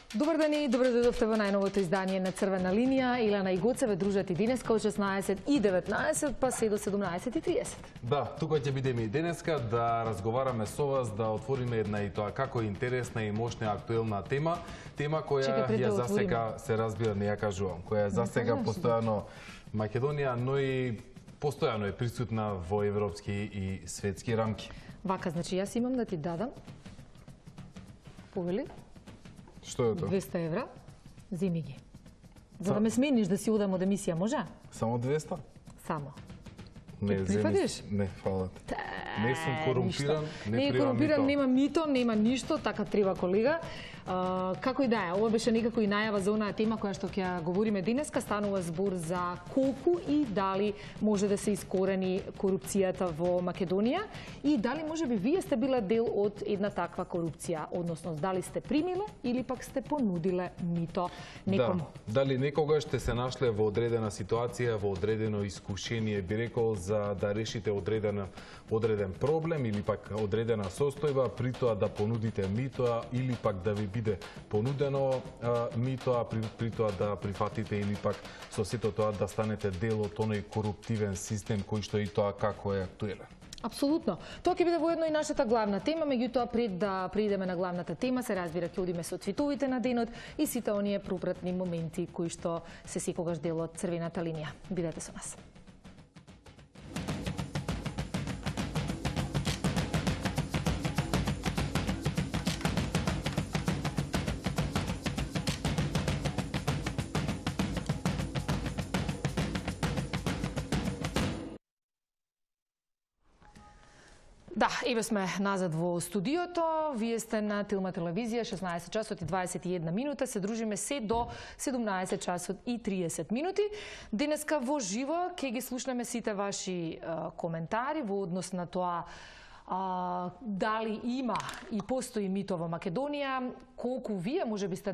Добар ден и добре дојдовте во најновото издание на Црвена линија. Илана и Гоце ве дружат и денеска од 16:19 па се до 17:30. Да, тука ќе бидеме и денеска да разговараме со вас, да отвориме една и тоа како интересна и мощна актуелна тема, која ја засега се разбира не ја кажувам, која засега постојано Македонија, но и постојано е присутна во европски и светски рамки. Вака, значи јас имам да ти дадам повели Што е тоа? 200 евра, земи ги. За да ме смениш да си одам од емисија, може? Само 200? Само. Не, прифатиш? Не, фала ти. Не сум корумпиран, не е корумпиран, нема мито, нема ништо, така треба колега. Како и да е, ова беше некако и најава за онаа тема која што ќе говориме денеска, станува збор за колку и дали може да се искорени корупцијата во Македонија и дали можеби вие сте биле дел од една таква корупција, односно дали сте примиле или пак сте понудиле мито некому. Да, дали некогаш сте се нашле во одредена ситуација, во одредено искушение, би рекол, за да решите одреден проблем или пак одредена состојба, при тоа да понудите мито или пак да ви биде понудено мито, при тоа да прифатите или пак со сето тоа да станете дел од тоној коруптивен систем кој што и тоа како е актуелен. Апсолутно. Тоа ќе биде воедно и нашата главна тема, меѓутоа пред да придеме на главната тема, се разбира ќе одиме со твитовите на денот и сите оние пропратни моменти кои што се секогаш дел од Црвената линија. Бидете со нас. Да, еве сме назад во студиото. Вие сте на Тилма телевизија, 16 часот и 21 минута. Се дружиме се до 17 часот и 30 минути. Денеска во живо ќе ги слушнеме сите ваши коментари во однос на тоа дали има и постои мито во Македонија, колку вие можеби сте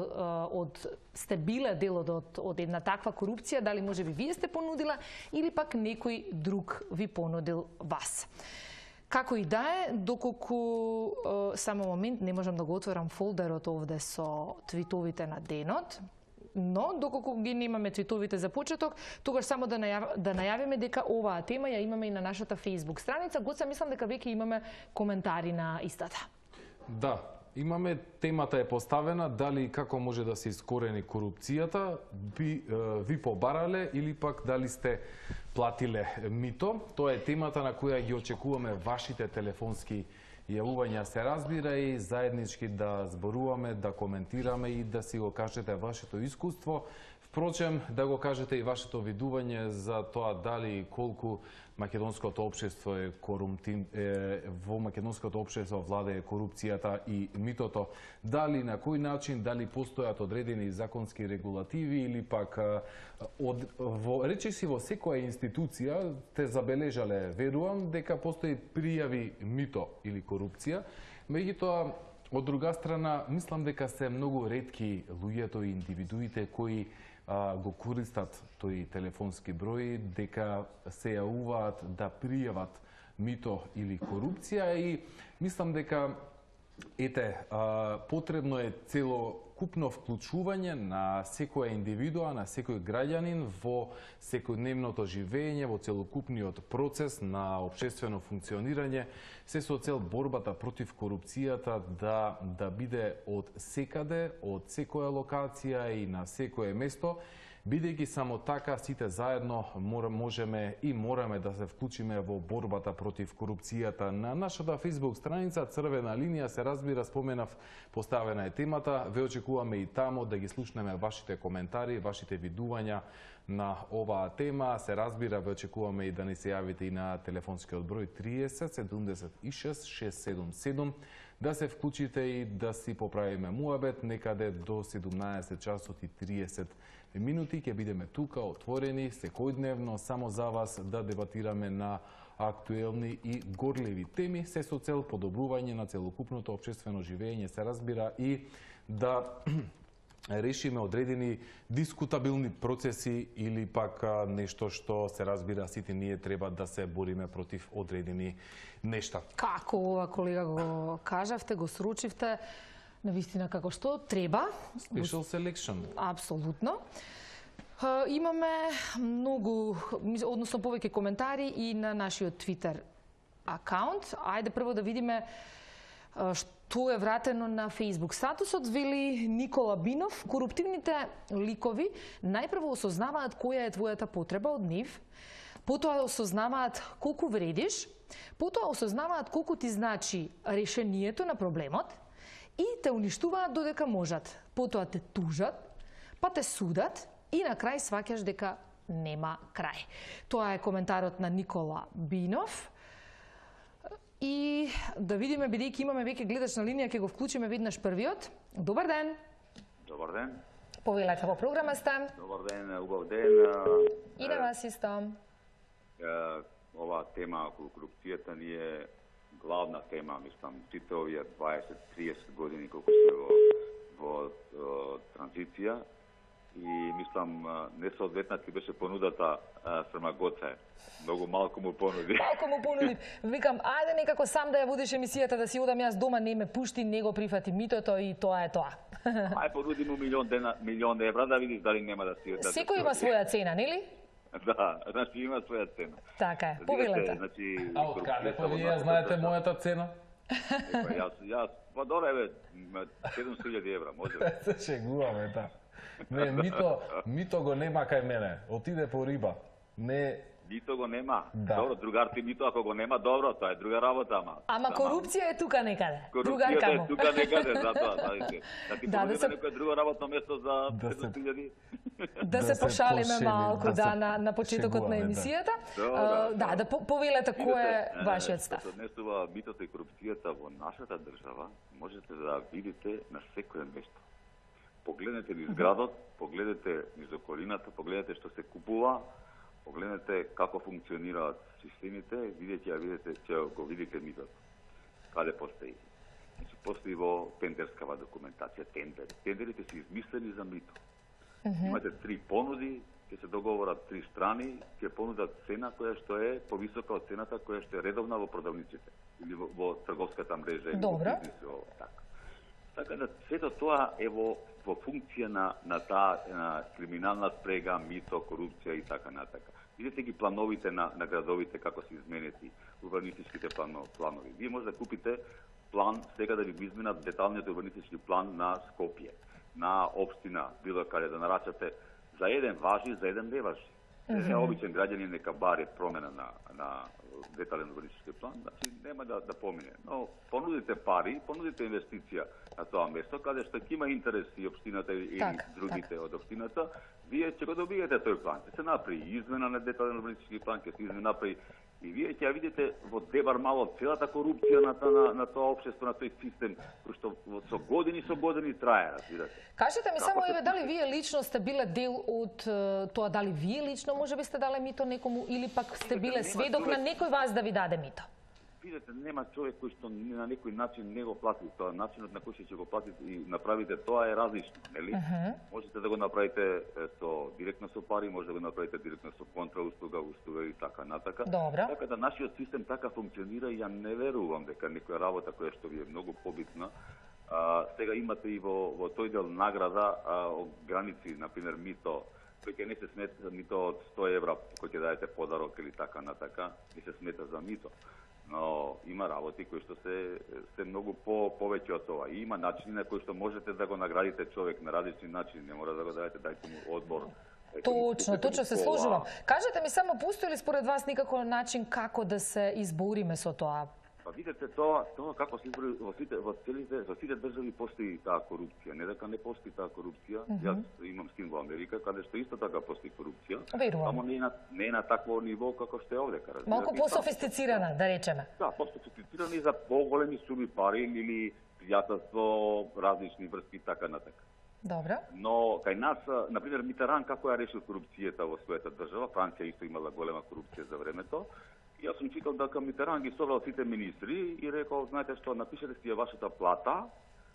биле дел од една таква корупција, дали можеби вие сте понудила или пак некој друг ви понудил вас. Како и да е, доколку само момент не можам да го отворам фолдерот овде со твитовите на денот, но доколку ги немаме твитовите за почеток, тогаш само да најавиме дека оваа тема ја имаме и на нашата Facebook страница. Гоца, мислам дека веќе имаме коментари на истата. Да, имаме, темата е поставена, дали како може да се искорени корупцијата, ви побарале или пак дали сте платиле мито. Тоа е темата на која ги очекуваме вашите телефонски јавувања, се разбира, и заеднички да зборуваме, да коментираме и да си го кажете вашето искуство. Впрочем, да го кажете и вашето видување за тоа дали и колку македонското општество во македонското општество владее корупцијата и митото. Дали на кој начин, дали постојат одредени законски регулативи или пак речиси во секоја институција те забележале, верувам, дека постои пријави мито или корупција. Меѓутоа, од друга страна, мислам дека се многу ретки луѓето и индивидуите кои го користат тој телефонски број, дека се јавуваат да пријават мито или корупција и мислам дека потребно е целокупно вклучување на секоја индивидуа, на секој граѓанин во секојдневното живење, во целокупниот процес на општествено функционирање, се со цел борбата против корупцијата да биде од секаде, од секоја локација и на секое место, бидејќи само така сите заедно можеме и мораме да се вклучиме во борбата против корупцијата. На нашата Facebook страница Црвена линија, се разбира, споменав, поставена е темата. Ве очекуваме и тамо да ги слушнеме вашите коментари, вашите видувања на оваа тема. Се разбира, ве очекуваме и да ни се јавите и на телефонскиот број 30 76 677, да се вклучите и да си поправиме муабет некаде до 17 часот и 30 минути. Ќе бидеме тука, отворени, секојдневно, само за вас да дебатираме на актуелни и горливи теми, се со цел подобрување на целокупното општествено живење, се разбира, и да решиме одредени дискутабилни процеси или пак нешто што, се разбира, сите ние треба да се бориме против одредени нешта. Како ова, колега, го кажавте, го сручивте, Навистина како што треба. Special selection. Апсолутно. Имаме многу, односно повеќе коментари и на нашиот Twitter акаунт. Ајде прво да видиме што е вратено на Facebook статусот. Вели Никола Бинов: коруптивните ликови најпрво осознаваат која е твојата потреба од нив, потоа осознаваат колку вредиш, потоа осознаваат колку ти значи решението на проблемот и те уништуваат додека можат. Потоа те тужат, па те судат и на крај сваќаш дека нема крај. Тоа е коментарот на Никола Бинов. И да видиме, бидејќи имаме веќе гледач на линија, ќе го вклучиме веднаш првиот. Добар ден. Добар ден. Повелете во програма сте. Добар ден, убав ден. И на вас исто. Ова тема околу корупцијата ни е главна тема, мислам, сите овие 20-30 години колку сме во транзиција. И мислам, несоодветна ти беше понудата према Гоце. Многу малку му понуди. Малку му понуди. Викам, ајде некако сам да ја водиш емисијата, да си одам јас дома, не ме пушти, не го прифати митото и тоа е тоа. Ај понуди му милион евра да видиш дали нема да си... Секој има своја цена, нели? Да, значи има своја цена. Така е, повелете. Значи, А од каде па вие знаете мојата цена? Јас, па добре, 7000 евра, може ли? Се шегуваме, да. Не, мито го нема кај мене. Отиде по риба. Не... Мито го нема. Да. Добро, другар ти мито ако го нема, добро, тоа е друга работа, Ама корупција е тука некаде. Корупцијата е тука некаде, затоа, знаете. Да ти да се некој друго работно место за 500.000. Да се пошалиме малку, да, на почетокот на емисијата. Да, повелете кој е вашиот став. Што однесува митото и корупцијата во нашата држава, можете да видите на секое место. Погледнете низ градот, погледнете низ околината, погледнете што се купува, погледнете како функционираат системите, ќе го видите митото. Каде постои? Значи, постои во тендерскава документација, тендерите се измислени за мито. Имате 3 понуди, ќе се договорат 3 страни, ќе понудат цена која што е повисока од цената која што е редовна во продавниците или во трговската мрежа или во бизнисот. Така да сето тоа е во функција на таа криминална спрега, мито, корупција и така натака. Видете ги плановите на градовите како се изменети, урбанистичките планови. Вие може да купите план, сега да ви го изменат деталниот урбанистички план на Скопје, на општина, било каде да нарачате за еден важи, за еден не важи. Обичен граѓанин нека баре промена на детален урбанистички план, значи нема да помине. Но понудите пари, понудите инвестиција на тоа место, каде што ќе има интерес и општината или другите од општината, вие ќе го добиете тој план. Ќе се направи измена на детален урбанистички план, ќе се направи и вие ќе ја видите во дебар мало целата корупција на тоа општество, на тој систем, кој што со години трае, разбирате. Кажете ми само, еве, дали вие лично сте биле дел од тоа, дали вие лично можеби сте дале мито некому или пак сте биле сведок на некој вас да ви даде мито? Видете, нема човек кој што на некој начин не го плати тоа, начинот на кој ќе го плати и направите тоа е различно, нели? Можете да го направите директно со пари, може да го направите директно со контрауслуга, услуга и така натака. Добра. Така да нашиот систем така функционира и ја не верувам дека некоја работа која што ви е многу побитна. Сега имате и во тој дел награда граници, например мито, кој ќе не се смета мито од 100 евра, кој ќе дадете подарок или така натака, не се смета за мито. Но има работи кои што се многу повеќе од тоа. И има начини на кои што можете да го наградите човек на различни начини. Не мора да го дадете, дајте му одбор. Точно се сложувам. Кажете ми само, постои ли според вас никако начин како да се избориме со тоа? Па видите, тоа како се избори во сите држави постои таа корупција. Не дека не постои таа корупција. Јас имам син во Америка, каде што исто така постои корупција. Само не е на такво ниво како што е овдека. Малку пософистицирана, да речеме. Да, пософистицирана и за поголеми суми пари или пријателство, различни врски и така натака. Добро. Но кај нас, например, Митеран како ја решил корупцијата во својата држава, Франција исто имала голема корупција за времето. Јас сум читал дека Митеран ги собрал сите министри и рекол, знаете што, напишете си ја вашата плата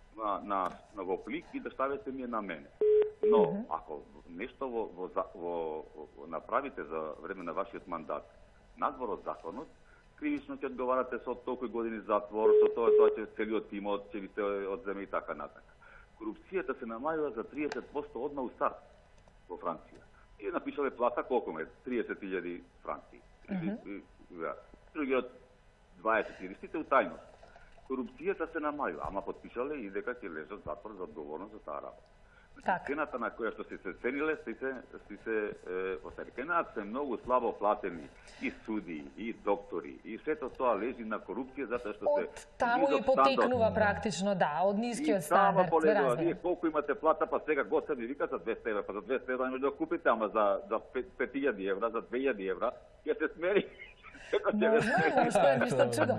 во плик и да ставите ми на мене. Но ако нешто направите за време на вашиот мандат надвор од законот, кривично ќе одговарате со толку години затвор, со тоа ќе целиот тимот ќе ви се одземе и така натака. Корупцијата се намалува за 30% одма у старт во Франција. И напишале плата колку ме? 30.000 франци. Другиот 20.000, сите у тајност. Корупцијата се намалува, ама подпишале и дека ќе лежат затвор за одговорност за таа работа. Цената на која што се цениле, се оставени. Се многу слабо платени и суди, и доктори, и сето тоа лежи на корупција, затоа што се... Од таму и потекнува практично, да, од нискиот стандард. Вие колку имате плата, па сега Гоце ми вика за 200 евра, па за 200 евра не може да купите, ама за 5.000 евра, за 2.000 евра, ќе се смери. Можно е нешто чудо.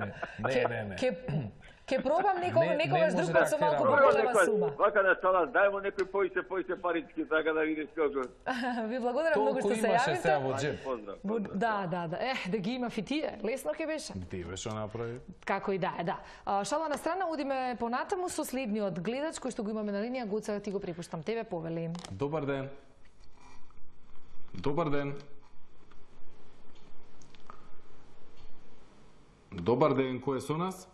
Ке пробам некогаш друг пат со малку поголема сума. Вака да стала, дај му некој поише парички, така да видиш колку. Ви благодарам многу што се јавите. Толку имаше сега во джеб. Да. Да ги имав и тие. Лесно ќе беше. Ти беше направи. Како и да е, да. Шала на страна, одиме понатаму со следниот гледач кој што го имаме на линија. Гоца, ти го препуштам тебе, повели. Добар ден. Добар ден. Добар ден, кој е со нас?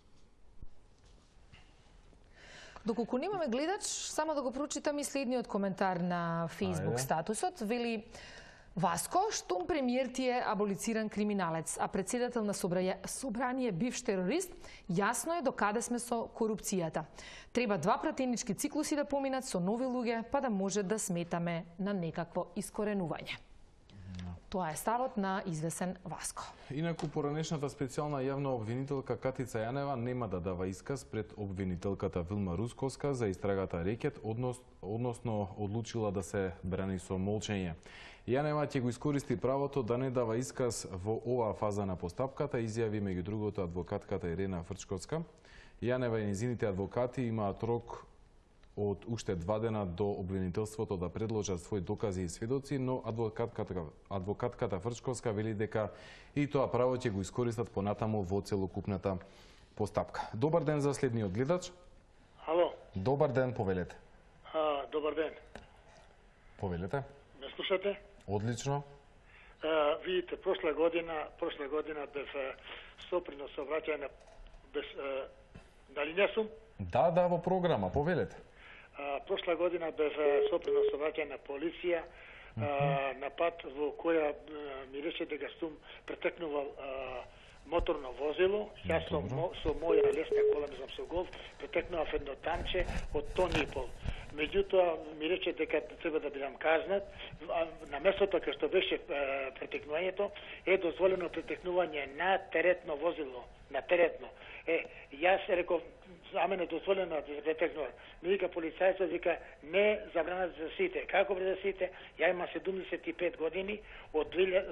Доколку немаме гледач, само да го прочитам и следниот коментар на Facebook статусот. Вели: Васко, штом премиер ти е аболициран криминалец, а председател на собрание бивш терорист, јасно е докаде сме со корупцијата. Треба 2 пратенички циклуси да поминат со нови луѓе, па да може да сметаме на некакво искоренување. Тоа е ставот на извесен Васко. Инаку, поранешната специјална јавна обвинителка Катица Јанева нема да дава исказ пред обвинителката Вилма Русковска за истрагата Рекет, односно одлучила да се брани со молчење. Јанева ќе го искористи правото да не дава исказ во оваа фаза на постапката, изјави меѓу другото адвокатката Ирена Фрчковска. Јанева и незините адвокати имаат рок од уште 2 дена до обвинителството да предложат своји докази и сведоци, но адвокатката Фрчковска вели дека и тоа право ќе го искористат понатаму во целокупната постапка. Добар ден за следниот гледач. Ало. Добар ден, повелете. Добар ден. Повелете. Ме слушате? Одлично. Видите, прошла година без соприно сообраќање без дали не сум? Да, во програма, повелете. Прошла година без соприно сообраќање на полиција, на пат во која ми рече дека сум претекнувал моторно возило. Јас со моја лесна кола, мислам со Голф, претекнував едно танче од тон и пол. Меѓутоа ми рече дека треба да бидам казнат. На местото кај што беше претекнувањето е дозволено претекнување на теретно возило, на теретно. Јас реков, за мене дозволено да се претекнува. Ми вика полицајцот, вика, не забранат за сите. Како бре за сите? Ја имам 75 години, од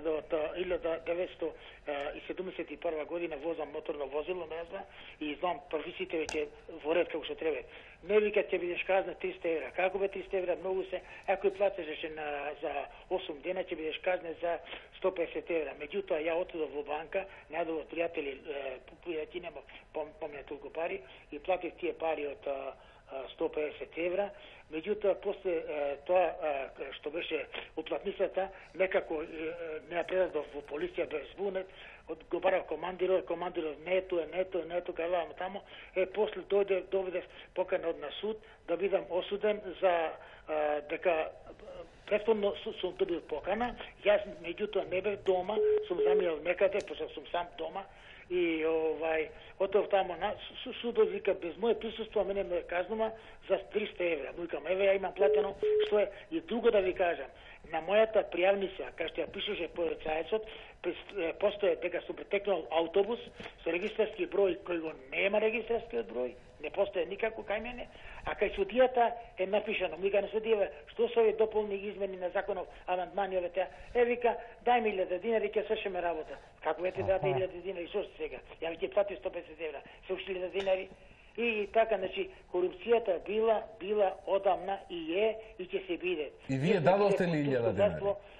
1971 година возам моторно возило, и знам профисиите веќе во ред како што треба. Не вика, ќе бидеш казнат 300 евра. Како бе 300 евра? Многу се. Ако платеше за 8 дена, ќе бидеш казнат за 150 евра. Меѓутоа, ја отидов во банка, најдов пријатели, пријатели нема помне толку пари, и платив тие пари од 150 евра. Меѓутоа, после тоа што беше уплатницата, некако не ја предадов во полиција, бе збунет, го барав командирот, не е тоа, кажавам тамо, после доведев поканет на суд да бидам осуден за дека претходно сум добил покана, јас меѓутоа не бев дома, сум заминал некаде, пошто сум сам дома, и отидов тамо на судот, вика, без моје присуство мене ме казнува за 300 евра. Викам, еве ја имам платено, што е, и друго да ви кажам, на мојата пријавница, кај што ја пишеше полицајецот, постоje дека сум претекнал автобус со регистарски број кој го нема регистарскиот број, не постоje никако кај мене, а кај судијата е напишано, вика на судијава, што се овие дополни измени на законов амандмани ове теа, вика, дај ми 1000 динари, ќе свршиме работа. Како вете даде 1000 динари, што сега? Ја ви ќе плати 150 евра, се уште 1000 динари. И така, значи, корупцијата била одамна и е, и ќе се биде. И вие дадовте ли 1000 динари?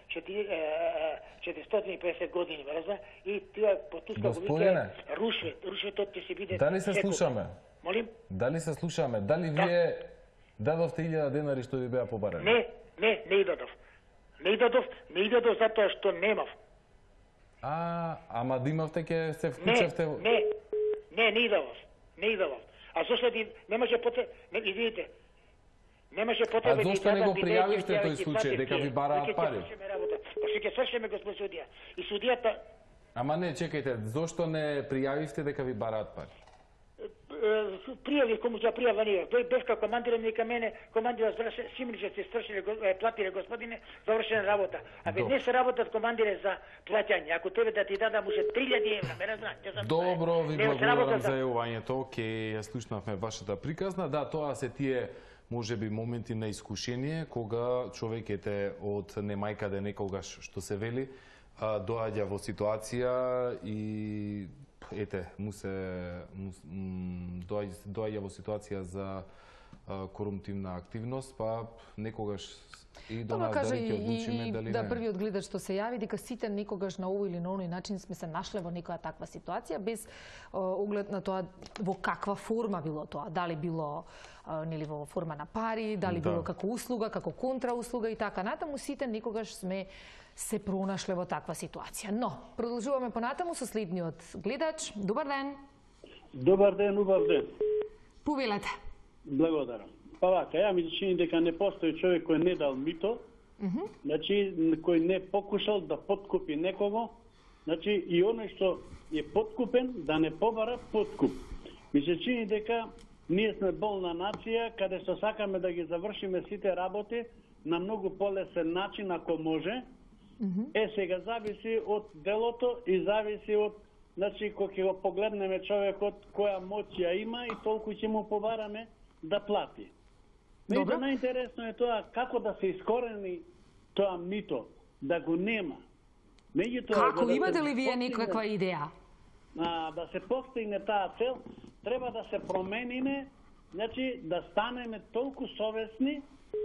450 години, разна, и тие по туска го вика рушветот ќе се биде. Дали се слушаме? Молим? Дали се слушаме? Дали вие дадовте 1000 денари што ви беа побарани? Не и дадов. Не и дадов затоа што немав. Ама да имавте ке се вклучевте... Не идолов. А зошто немаше потреба, извините, немаше потреба... А зошто не го пријавивте тој случај, дека ви бараат пари? Па што ќе свршиме, господин судија. И судијата... Ама не, чекајте, зошто не пријавивте дека ви бараат пари? Пријавив кому ќе пријава ние. Бевка командирам нека мене, командирот Симриче се свршиле, платиле господине, завршена работа. А бе не се работат командире за плаќање. Ако тебе да ти дадам уже 3000 евра, ме разбраш. Добро, ви благодарам за јавувањето. Океј, ја слушнавме вашата приказна. Да, тоа се тие можеби моменти на искушение, кога човек од немајкаде некогаш, што се вели, доаѓа во ситуација и доаѓа во ситуација за корумптивна активност, па некогаш и до нас дали ќе одлучиме дали не. Да, првиот гледач што се јави, дека сите некогаш на овој или на оној начин сме се нашле во некоја таква ситуација, без оглед на тоа во каква форма било тоа. Дали било нели во форма на пари, дали било како услуга, како контрауслуга и така натаму, сите некогаш сме се пронашле во таква ситуација. Но, продолжуваме понатаму со следниот гледач. Добар ден. Добар ден, убав ден. Повелете. Благодарам. Па вака, ја ми се чини дека не постои човек кој не дал мито, значи кој не покушал да подкупи некого, значи и оној што е подкупен да не побара подкуп. Ми се чини дека ние сме болна нација, каде што сакаме да ги завршиме сите работи на многу полесен начин ако може. Сега зависи од делото и зависи од, значи, кога ќе го погледнеме човекот која моќ ја има и толку ќе му побараме да плати. Меѓутоа најинтересно е тоа како да се искорени тоа мито, да го нема. Како, имате ли вие некаква идеја? Да се постигне таа цел, треба да се промениме, значи да станеме толку совесни,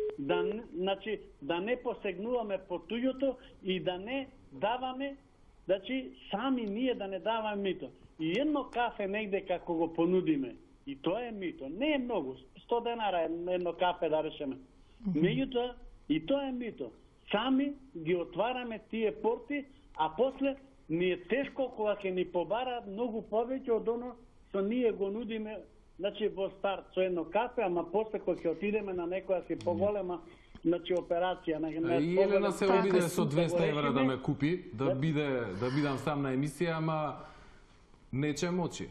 да не посегнуваме по туѓото и да не даваме, значи сами ние да не даваме мито. И едно кафе негде како го понудиме, и тоа е мито. Не е многу, 100 денара е едно кафе да речеме. Меѓутоа, и тоа е мито. Сами ги отвараме тие порти, а после ни е тешко кога ќе ни побараат многу повеќе од оно што ние го нудиме, значи во старт со едно кафе, ама после кога ќе отидеме на некоја си поголема, значи операција на и Елена се обиде со 200 евра да ме купи, да бидам сам на емисија, ама нече мочи.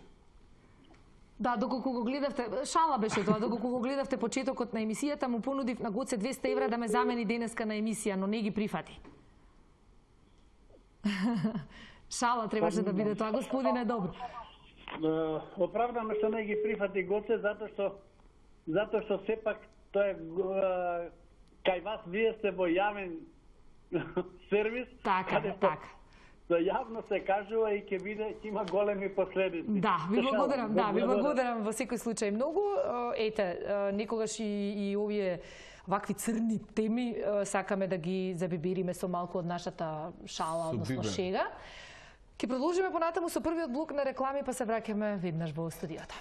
Да, доколку го гледавте, шала беше тоа, доколку го гледавте почетокот на емисијата, му понудив на Гоце 200 евра да ме замени денеска на емисија, но не ги прифати. Шала требаше да биде тоа, господине, добро. Оправдано што не ги прифати Гоце, затоа што сепак тоа е кај вас, вие сте во јавен сервис. Така. Јавно се кажува и ќе има големи последици. Да, ви благодарам во секој случај многу. Некогаш и овие вакви црни теми сакаме да ги забибериме со малку од нашата шала, односно шега. Ке продолжиме понатаму со првиот блок на реклами, па се враќаме веднаш во студиото.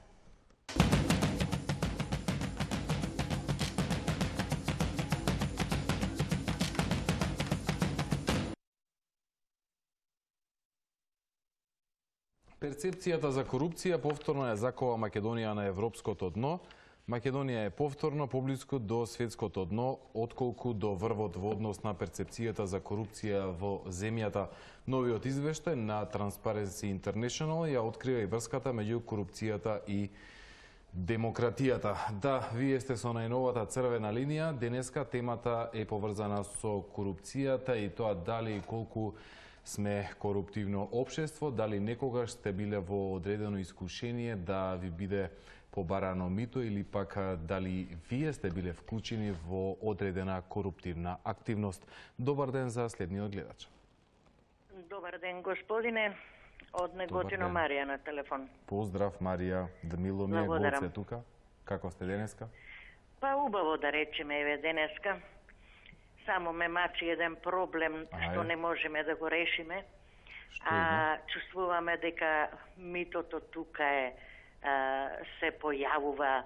Перцепцијата за корупција повторно ја закова Македонија на европското дно. Македонија е повторно поблиску до светското дно, отколку до врвот во однос на перцепцијата за корупција во земјата. Новиот извештај на Transparency International ја открива и врската меѓу корупцијата и демократијата. Да, вие сте со најновата црвена линија. Денеска темата е поврзана со корупцијата и тоа дали и колку сме коруптивно општество, дали некогаш сте биле во одредено искушение да ви биде побарано мито или пак дали вие сте биле вклучени во одредена коруптивна активност. Добар ден за следниот гледач. Добар ден, господине. Од Неготино Марија на телефон. Поздрав, Марија. Мило ми е Гоце тука. Како сте денеска? Па убаво да речеме, еве денеска. Само ме мачи еден проблем што не можеме да го решиме. Чувствуваме дека митото тука се појавува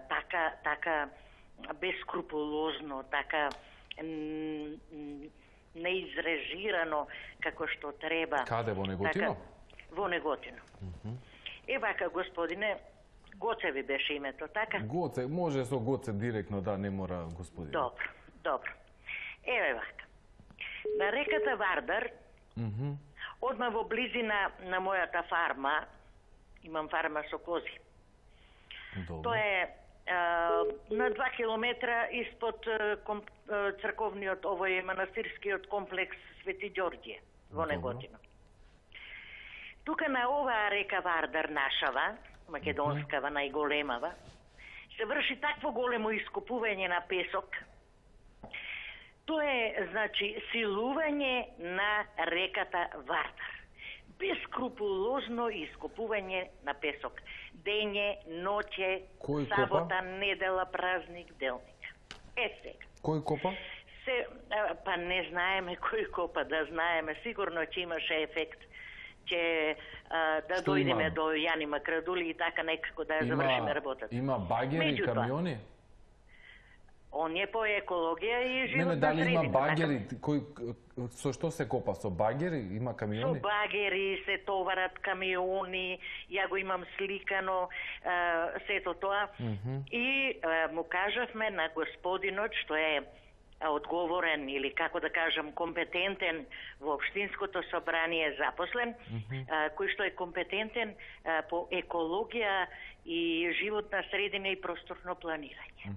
така бескрупулозно, така неизрежирано како што треба. Каде, во Неготино? Во Неготино. Вака, господине, Гоце ви беше името, така? Гоце, може со Гоце директно, да, не мора господине. Добро, добро. Вака. На реката Вардар, одма во близина на мојата фарма, имам фарма со кози. Добро. Тоа е на 2 километра испод црковниот, овој манастирскиот комплекс Свети Ѓорѓе во Неготино. Тука на оваа река Вардар нашава, македонскава, најголемава, се врши такво големо ископување на песок. Тоа е, значи, силување на реката Вардар. Бескрупулозно ископување на песок. Дење, ноќе, сабота, недела, празник, делник. Сега. Кој копа? Па не знаеме кој копа, да знаеме. Сигурно ќе имаше ефект. Ќе да дојдеме до Јани Макрадули и така некако да ја завршиме работата. Има багери, камиони? Он е по екологија и животна дали средина. Има багери, со што се копа? Со багери? Има камиони? Со багери се товарат камиони, ја го имам сликано сето тоа. И му кажавме на господинот, што е одговорен или, како да кажам, компетентен во Општинското собрание запослен, кој што е компетентен по екологија и животна средина и просторно планирање.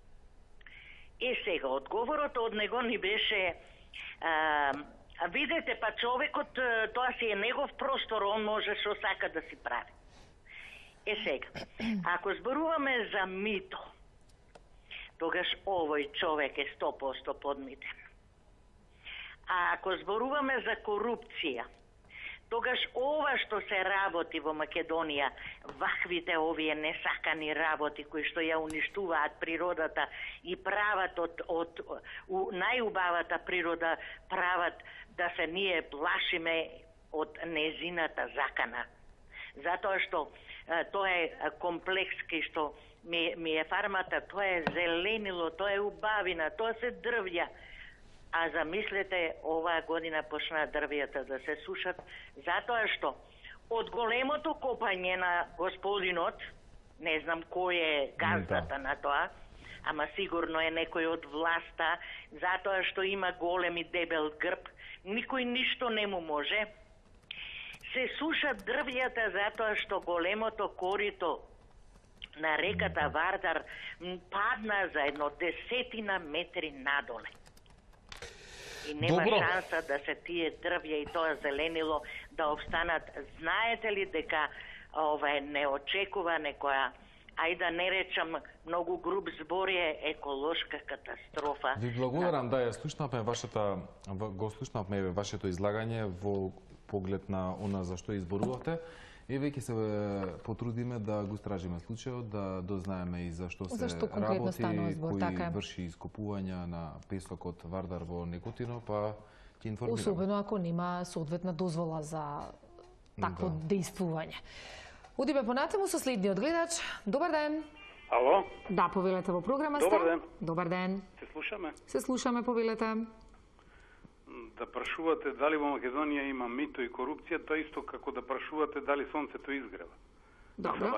Сега, одговорот од него ни беше видете, па човекот, тоа си е негов простор, он може што сака да си прави. Сега, ако зборуваме за мито, тогаш овој човек е 100% подмитен. А ако зборуваме за корупција, тогаш ова што се работи во Македонија, ваквите овие несакани работи кои што ја уништуваат природата и прават од најубавата природа, прават да се ние плашиме од незината закана. Затоа што тоа е комплекс кај што ми е фармата, тоа е зеленило, тоа е убавина, тоа се дрвја. А замислете, оваа година почна дрвјата да се сушат, затоа што од големото копање на господинот, не знам кој е газдата на тоа, ама сигурно е некој од власта, затоа што има голем и дебел грб, никој ништо не му може. Се сушат дрвјата затоа што големото корито на реката Вардар падна за едно 10 метри надоле. И нема шанса да се тие дрвја и тоа зеленило да обстанат. Знаете ли дека ова е неочекува некоја, ајде да не речам многу груб збор, е еколошка катастрофа. Ви благодарам, да, ја слушнавме слушнавме вашето излагање во поглед на она за што изборувате. И веќе се потрудиме да го стражиме случајот, да дознаеме и за што се работи, кој врши ископувања на песокот Вардар во Неготино, па ќе информираме. Особено ако нема соодветна дозвола за такво дејствување. Одиме понатаму со следниот гледач. Добар ден. Ало? Да, повелете во програма сте. Добар ден. Добар ден. Се слушаме? Се слушаме, повелете. Да прашувате дали во Македонија има мито и корупција, тоа исто како да прашувате дали сонцето изгрева. Добро.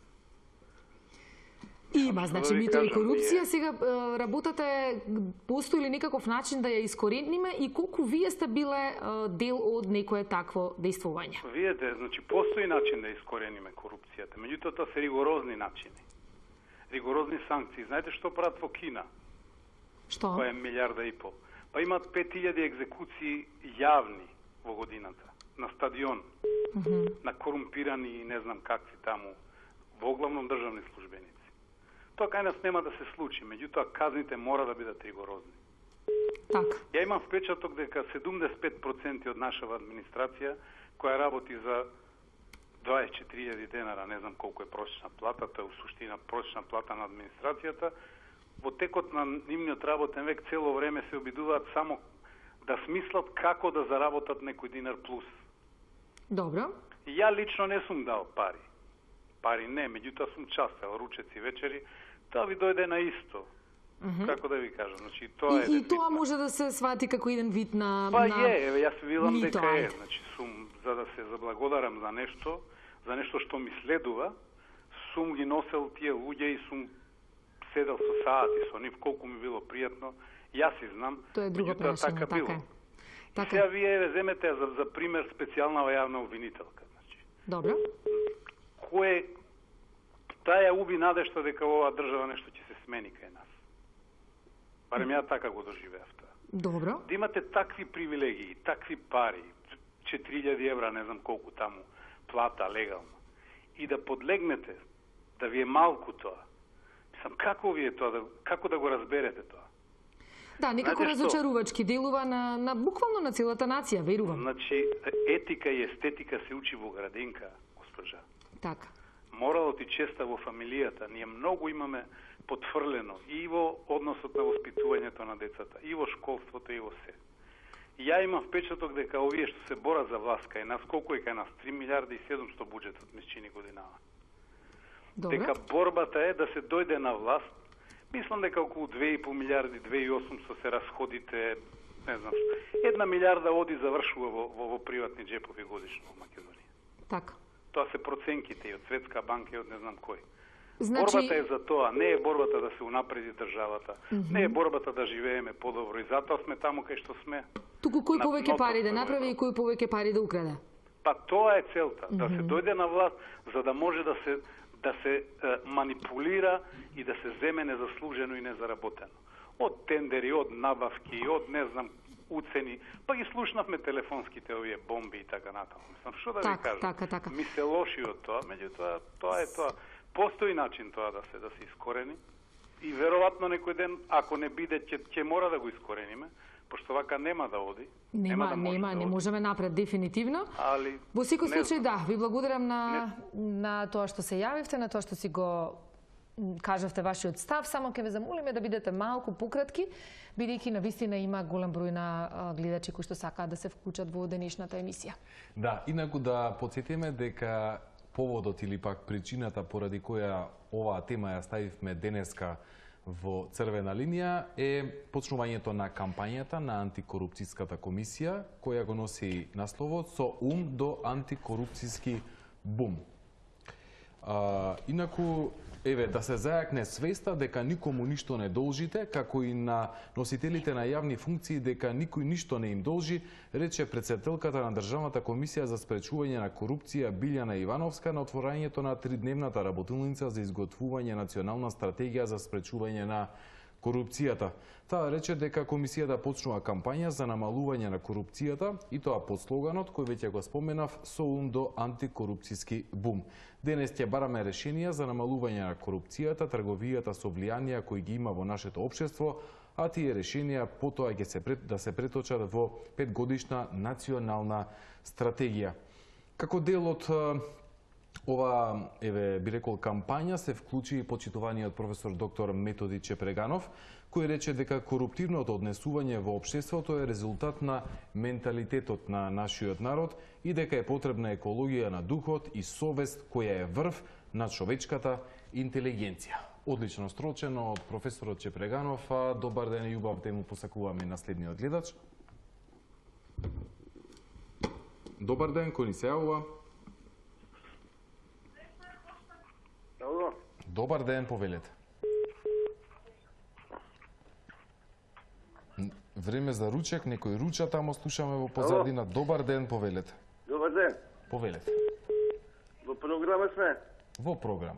Има, значи, мито и корупција. Сега работата постои ли некаков начин да ја искорениме и колку вие сте биле дел од некое такво дејствување? Видете, значи, постои начин да искорениме корупцијата, меѓутоа тоа се ригорозни начини. Ригорозни санкции. Знаете што прават во Кина? Што? Која е 1,5 милиарда. Па имат 5000 екзекуции јавни во годината, на стадион, на корумпирани и не знам какви таму, во главном државни службеници. Тоа кај нас нема да се случи, меѓутоа казните мора да бидат ригорозни. Така. Ја имам впечаток дека 75% од нашава администрација, која работи за 24.000 денара, не знам колку е просечна плата, тоа е у суштина просечна плата на администрацијата, во текот на нивниот работен век цело време се обидуваат само да смислат како да заработат некој динар плюс. Добро. И ја лично не сум дал пари. Пари не, меѓутоа сум частел ручеци вечери, тоа ви дојде на исто. Како да ви кажам, значи тоа е. И тоа може да се свати како еден вид на Па еве јас видам мито, дека е, значи сум за да се заблагодарам за нешто што ми следува, сум ги носел тие луѓе и сум седел со сати со нив, колку ми било пријатно. Јас и знам, тоа е друго прашање, така било. Така. Сега вие земете за пример специјална јавна обвинителка, значи. Добро. Кој таа уби надежта дека оваа држава нешто ќе се смени кај нас. Барем ја така го доживеав тоа. Добро. Да имате такви привилегии, такви пари, 4000 евра, не знам колку таму, плата легално, и да подлегнете, да ви е малку тоа. Мислам, како да го разберете тоа? Да, некако разочарувачки делува на буквално на целата нација, верувам. Значи, етика и естетика се учи во градинка, госпожа. Така. Моралот и честа во фамилијата. Ние многу имаме потврлено и во односот на воспитувањето на децата, и во школството, и во се. Ја имам впечаток дека овие што се борат за власт кај нас, колку е кај нас? 3 милиарди и 700 буџетот ми чини годинава. Добре. Дека борбата е да се дојде на власт. Мислам дека околу 2,5 милиарди, 2,800 се расходите, не знам, 1 милиарда оди завршува во приватни джепови годишно во Македонија. Така. Тоа се проценките и од Светска банка и од не знам кој. Значи... Борбата е за тоа, не е борбата да се унапреди државата, не е борбата да живееме подобро и затоа сме таму кај што сме. Туку кој повеќе пари да направи и кој повеќе пари да украде? Па тоа е целта, да се дојде на власт за да може да се манипулира и да се земе незаслужено и незаработено. Од тендери, од набавки, од не знам уцени, па ги слушнавме телефонските овие бомби и така натаму. Мислам, што да ви кажам? Така. Ми се лоши од тоа, меѓутоа тоа е тоа. Постои начин тоа да се искорени и веројатно некој ден, ако не биде, ќе мора да го искорениме, пошто вака нема да оди. Не можеме напред дефинитивно. Али во секој случај да, ви благодарам на тоа што се јавивте, на тоа што си го кажавте вашиот став, само ќе ве замолиме да бидете малку пократки, бидејќи навистина има голем број на гледачи кои што сакаат да се вклучат во денешната емисија. Да, инаку да потсетиме дека поводот или пак причината поради која оваа тема ја ставивме денеска во црвена линија е почнувањето на кампањата на антикорупцијската комисија, која го носи насловот "Со ум до антикорупцијски бум". Инаку, еве, да се зајакне свеста дека никому ништо не должите, како и на носителите на јавни функции дека никој ништо не им должи, рече претседателката на Државната комисија за спречување на корупција Билјана Ивановска на отворањето на тридневната работилница за изготвување национална стратегија за спречување на корупцијата. Таа рече дека комисијата почнува кампања за намалување на корупцијата и тоа под слоганот кој веќе го споменав "Со ум до антикорупцијски бум". Денес ќе бараме решенија за намалување на корупцијата, трговијата со влијанија кои ги има во нашето општество, а тие решенија потоа ќе да се преточат во 5-годишна национална стратегија. Како дел од ова, би рекол, кампања се вклучи и почитуваниот професор доктор Методи Чепреганов, кој рече дека коруптивното однесување во општеството е резултат на менталитетот на нашиот народ и дека е потребна екологија на духот и совест која е врв на човечката интелигенција. Одлично строчено од професорот Чепреганов. Добар ден и убав ден му посакуваме на следниот гледач. Добар ден, кој ни се јавува? Добар ден, повелете. Време за ручек, некој руча тамо слушаме во позадина. Добар ден, повелете. Добар ден. Повелете. Во програма сме? Во програма.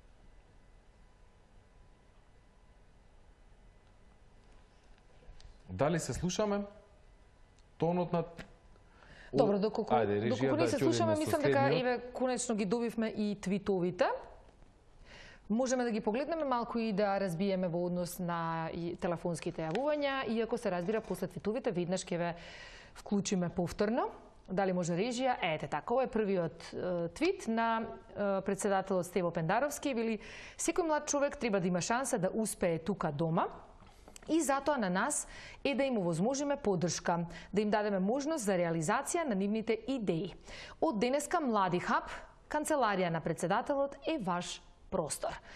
Дали се слушаме? Тонот на... Добро, доколку не се слушаме, мислам дека еве конечно ги добивме и твитовите. Можеме да ги погледнеме малку и да разбиеме во однос на телефонските јавувања, иако се разбира после твитовите, веднаш ќе ве вклучиме повторно. Дали може режија? Ете така, ова е првиот твит на председателот Стево Пендаровски. Вели: секој млад човек треба да има шанса да успее тука дома, и затоа на нас е да им овозможиме поддршка, да им дадеме можност за реализација на нивните идеи. Од денеска Млади хаб, канцеларија на председателот е ваш простор.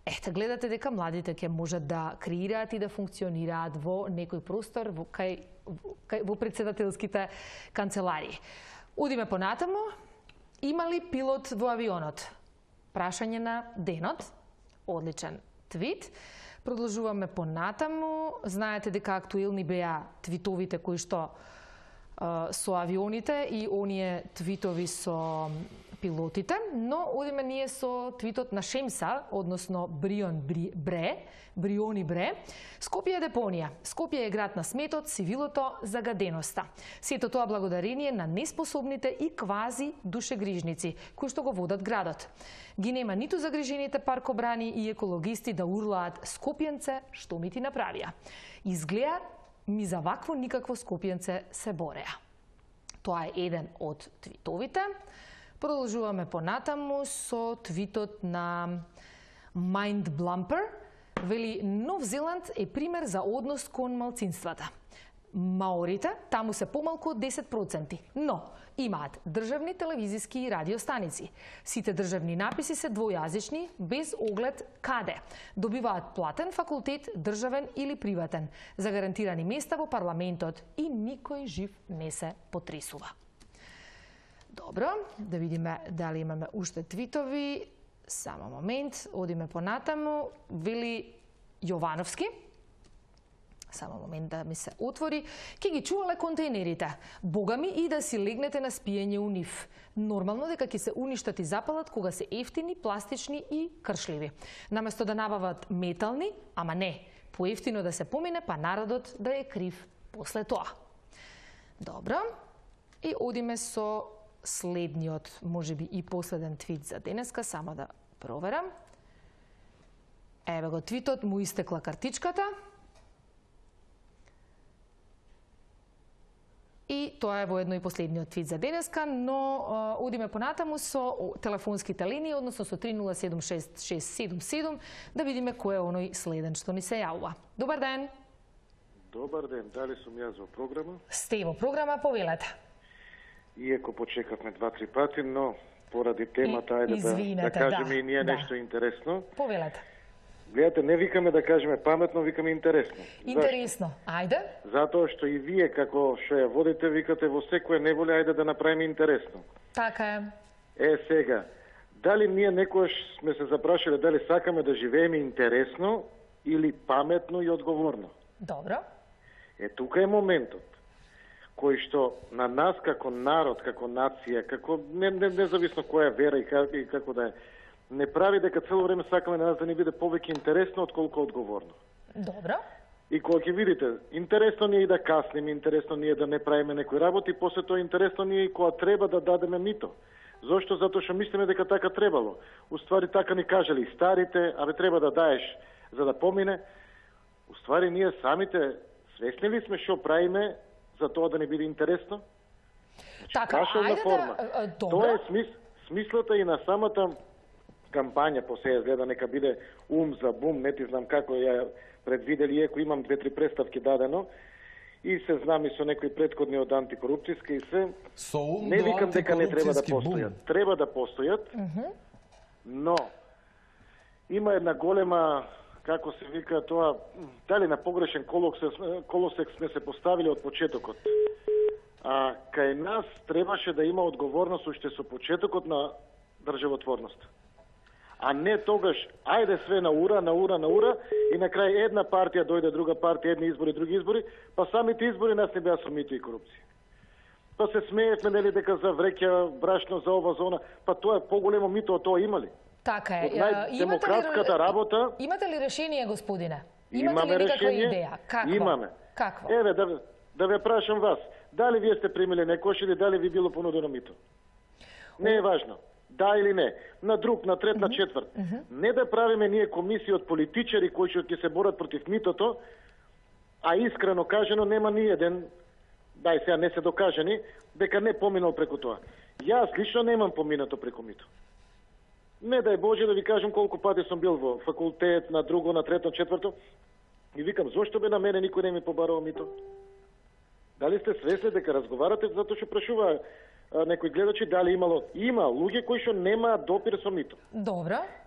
Ете, гледате дека младите ќе можат да креираат и да функционираат во некој простор во председателските канцеларии. Одиме понатаму. Има ли пилот во авионот? Прашање на денот. Одличен твит. Продолжуваме понатаму. Знаете дека актуелни беа твитовите кои што со авионите и оние твитови со пилотите, но одиме ние со твитот на Шемса, односно Бриони Бре. Скопје е депонија. Скопје е град на сметот, сивилото, загаденоста. Сето тоа благодарение на неспособните и квази душегрижници, кои што го водат градот. Ги нема ниту загрижените паркобрани и екологисти да урлаат Скопјенце, што ми ти направија. Изгледа ми за вакво никакво Скопјенце се бореа. Тоа е еден од твитовите. Продолжуваме понатаму со твитот на Mind Blumper. Вели, Нов Зеланд е пример за однос кон малцинствата. Маорите таму се помалку од 10%, но имаат државни телевизиски и радиостаници. Сите државни написи се двојазични, без оглед каде. Добиваат платен факултет, државен или приватен, за гарантирани места во парламентот и никој жив не се потресува. Добро, да видиме дали имаме уште твитови. Само момент, одиме понатаму. Вели Јовановски. Само момент да ми се отвори. Ке ги чувале контейнерите. Бога ми и да си легнете на спиење у нив. Нормално дека ќе се уништат и запалат кога се ефтини, пластични и кршливи. Наместо да набават метални, ама не, поевтино да се помине, па народот да е крив после тоа. Добро. И одиме со следниот, можеби и последен твит за денеска, само да проверам. Еве го твитот, му истекла картичката. И тоа е воедно и последниот твит за денеска, но одиме понатаму со телефонските линии, односно со 30766777, да видиме кој е оној следен што ни се јавува. Добар ден! Добар ден, дали сум јас во програма? Сте во програма, повелете. Иако почекавме 2-3 пати, но поради темата, ајде да кажеме и ние нешто интересно. Повелете. Гледате, не викаме да кажеме паметно, викаме интересно. Интересно, ајде. Затоа што и вие, како што ја водите, викате во секоја неволја, ајде да направиме интересно. Така е. Сега, дали ние некојаш сме се запрашале дали сакаме да живееме интересно или паметно и одговорно? Добро. Тука е моментот кој што на нас како народ, како нација, како независно која вера и како да е, не прави дека цело време сакаме на нас да ни биде повеќе интересно отколку одговорно. Добро. И кога ќе видите, интересно ни е и да каснеме, интересно ни е да не правиме некои работи, после тоа интересно ни е и кога треба да дадеме мито. Зошто? Затоа што мислиме дека така требало. Уствари така ни кажали и старите, треба да даеш за да помине. Уствари ние самите свесни ли сме што правиме за тоа да не биде интересно? Така, ајде форма. Добро. Тоа е смислата и на самата кампања, по се изгледа нека биде ум за бум, не ти знам како ја предвидели, иако имам 2-3 представки дадено, и се знам и со некои предходни од антикорупцијски и се. Не викам дека не треба да постојат. Треба да постојат, но има една голема, како се вика тоа, дали на погрешен колосек сме се поставили од почетокот. А кај нас требаше да има одговорност уште со почетокот на државотворност. А не тогаш, ајде све на ура, и на крај една партија дојде, друга партија, едни избори, други избори, па самите избори нас не беа со мито и корупција. Па се смеевме, нели, дека за вреќа, брашно, за ова зона, па тоа е поголемо мито од тоа има ли? Така е. Демократската работа... Имате ли решение, господине? Имаме решение. Имаме. Какво? Еве, да ве прашам вас, дали вие сте примили некош или дали ви било понудено мито? Не е важно. Да или не, на друг, на трет, на четврт. Не да правиме ние комисии од политичари кои ќе се борат против митото, а искрено кажено нема ни еден, дај сега не се докажени, дека не поминал преку тоа. Јас лично немам поминато преку мито. Не дај Боже да ви кажам колку пати сум бил во факултет, на друго, на трето, четврто, и викам, зошто бе на мене никој не ми побарал мито? Дали сте свесни дека разговарате, затоа што прашува некои гледачи дали имало? Има луѓе кои што немаат допир со мито. Добро.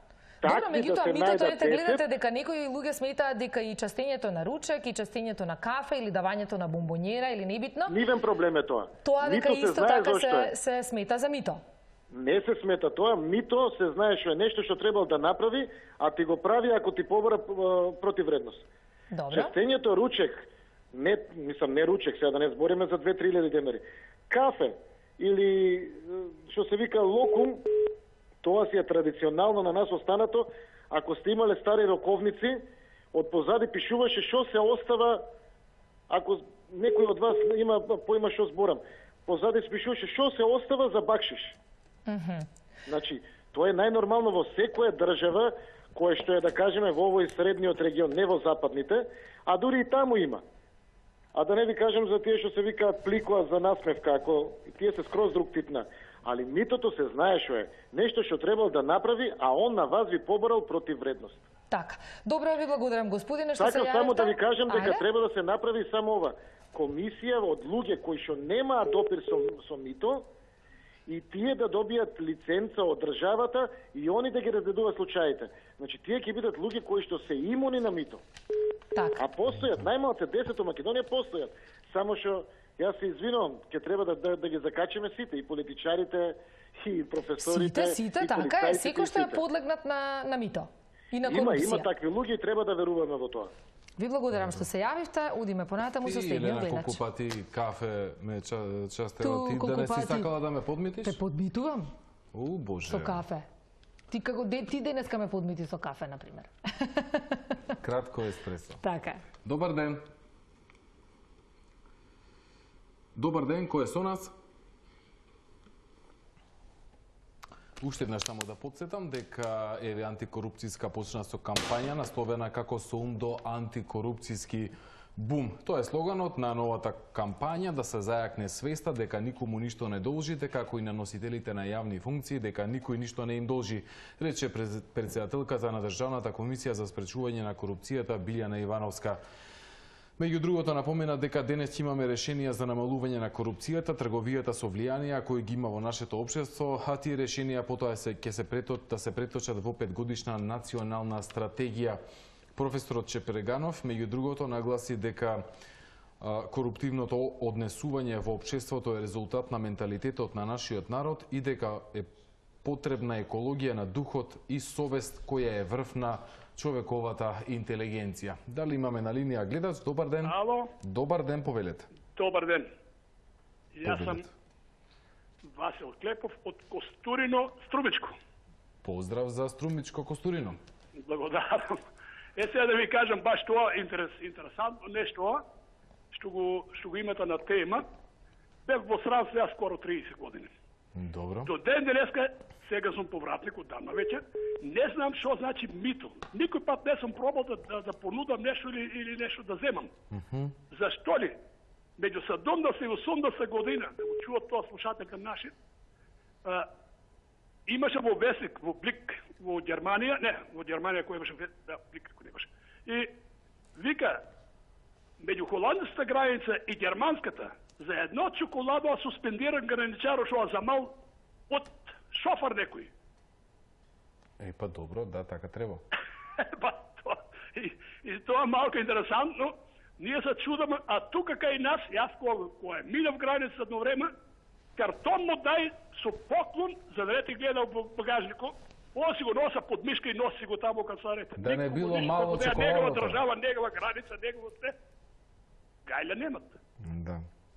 Добро, меѓутоа, митото ете гледате дека некои луѓе сметаат дека и частењето на ручек, и частењето на кафе, или давањето на бомбонjera, или небитно. Нивен проблем е тоа. Тоа дека исто така се смета за мито. Не се смета тоа, мито се знае што е нешто што требал да направи, а ти го прави ако ти побара противвредност. Добро. Частењето ручек, не ручек, сега да не збориме за 2-3 денари. Кафе или што се вика локум, тоа си е традиционално на нас останато. Ако сте имале стари роковници, од позади пишуваше што се остава, ако некој од вас има поима што зборам, позади пишуваше што се остава за бакшиш. Значи, тоа е најнормално во секоја држава, кое што е, да кажеме, во овој средниот регион, не во западните, а дури и таму има. А да не ви кажем за тие што се викаат пликоа за насмевка, ако тие се скроз друг тип на. Али митото се знае што е. Нешто што требал да направи, а он на вас ви побарал противвредност. Така. Добро, ви благодарам, господине, што се јавите. Само да ви кажем дека треба да се направи само ова. Комисија од луѓе кои што немаат допир со мито, и тие да добијат лиценца од државата и они да ги разгледуваат случаите. Значи, тие ќе бидат луѓе кои што се имуни на мито. Така. А постојат, најмалце 10 во Македонија постојат. Само што, јас се извинувам, ќе треба да ги закачиме сите, и политичарите, и професорите, сите, така е, секој што е подлегнат на мито и на корупција. Има такви луѓе и треба да веруваме во тоа. Ви благодарам што се јавивте, удиме понатаму со следниот гледач. Колку пати кафе ме частева ти да не си сакала да ме подмитиш? Те подмитувам. Боже. Со кафе. Ти денеска ме подмити со кафе, например. Кратко еспресо. Така. Добар ден. Добар ден, кој е со нас? Уште еднаш само да подсетам дека е антикорупцијска почна со кампања насловена како со ум до антикорупцијски бум. Тоа е слоганот на новата кампања, да се зајакне свеста дека никому ништо не должите, како и на носителите на јавни функции, дека никој ништо не им должи, рече претседателката на Државната комисија за спречување на корупцијата Билјана Ивановска. Меѓу другото напомена дека денес имаме решенија за намалување на корупцијата, трговијата со влијанија кои ги има во нашето општество, а тие решенија потоа ќе се преточат во 5-годишна национална стратегија. Професорот Чепреганов, меѓу другото, нагласи дека коруптивното однесување во општеството е резултат на менталитетот на нашиот народ и дека е потребна екологија на духот и совест која е врв на човековата интелигенција. Дали имаме на линија гледач? Добар ден. Ало. Добар ден, повелете. Добар ден. Јас сум Васил Клепов од Костурино, Струмичко. Поздрав за Струмичко, Костурино. Благодарам. Сега да ви кажам баш тоа интересантно нешто, што го имате на тема. Бев во странство јас скоро 30 години. Добро. До ден денеска, сега сум повратник од давна веќе, не знам што значи мито. Никој пат не сум пробал да понудам нешто или нешто да земам. Зашто ли? Меѓу 70 и 80 година, да го чуват тоа слушателка наши, имаше во весник, во Блик, во Германија, кој имаше Блик, кој немаше. И вика, меѓу холандската граница и германската, за едно чоколадо суспендиран граничар што замал од шофар некој. Па добро, да, така треба. И тоа малко интересантно. Ние се чудаме, а тука кај нас, јас кој минав граница едно време, картон му дај со поклон, за да не ти гледа во багажникот, он си го носа под мишка и носи го таму канцеларите. Да не било мало чоколадата. Негова држава, негова граница, негова се. Гајле немат. Да.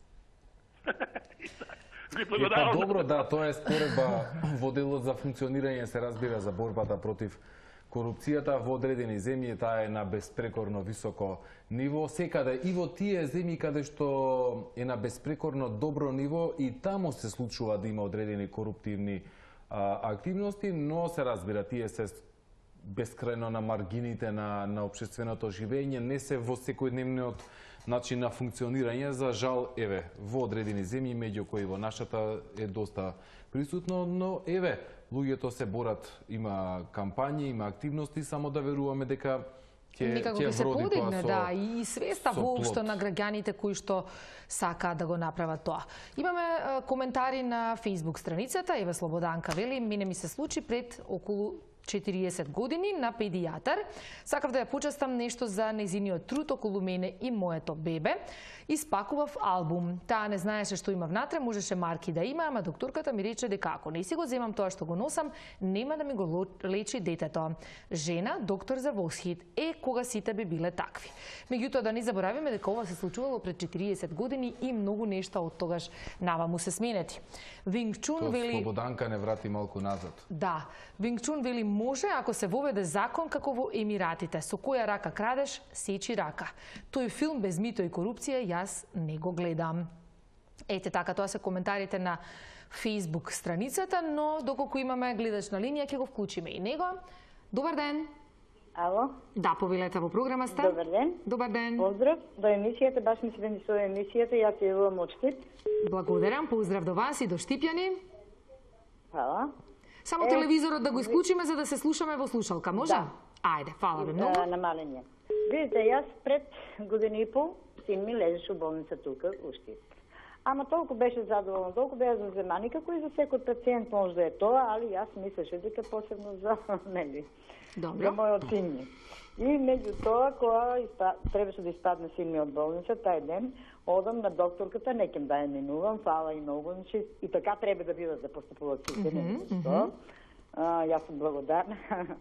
Па добро, да, тоа е споредба во делот за функционирање, се разбира, за борбата против корупцијата во одредени земји, таа е на безпрекорно високо ниво. Секаде и во тие земји каде што е на безпрекорно добро ниво и таму се случува да има одредени коруптивни активности, но се разбира, тие се бескрајно на маргините на општественото живење, не се во секојдневниот начин на функционирање. За жал, во одредени земји, меѓу кои во нашата е доста присутно, но луѓето се борат, има кампањи, има активности, само да веруваме дека некако ќе се подигне, да, и свеста воопшто на граѓаните кои што сакаат да го направат тоа. Имаме коментари на Facebook страницата. Слободанка вели, мене ми се случи пред околу 40 години, на педијатар. Сакав да ја почестам нешто за незиниот труд околу мене и моето бебе. Испакував албум. Таа не знаеше што има внатре, можеше марки да има, ама докторката ми рече дека ако не си го земам тоа што го носам, нема да ми го лечи детето. Жена, доктор за восхит. Кога сите би биле такви. Меѓутоа да не заборавиме дека ова се случувало пред 40 години и многу нешта од тогаш наваму се сменети. Винг Чун вели... Слободанка не врати малку назад. Да. Винг Чун вели може ако се воведе закон како во Емиратите. Со која рака крадеш, сечи рака. Тој филм без мито и корупција јас не го гледам. Ете така, тоа се коментарите на Facebook страницата, но доколку имаме гледач на линија, ќе го вклучиме и него. Добар ден. Ало? Да, повелете во програма сте. Добар ден. Добар ден. Поздрав до емисијата, баш ми се денисува емисијата, јас се јавувам од Штип. Благодарам, поздрав до вас и до Штипјани. Хвала. Само телевизорот да го исклучиме за да се слушаме во слушалка, може? Да. Ајде, фала ви многу. Намален е. Видите, јас пред година и пол син ми лежеше у болница тука, у Штип. Ама толку беше задоволен, толку беа заземани, како и за секој пациент може да е тоа, али јас мислеше дека посебно за нели. Добро. За мојот син ми. И меѓу тоа, кога требаше да испадне син ми од болница, тај ден, одам на докторката, не ќе да ја минувам, фала и многу, значи, и така треба да бидат да постапуват сите, не што. Јас сум благодарна.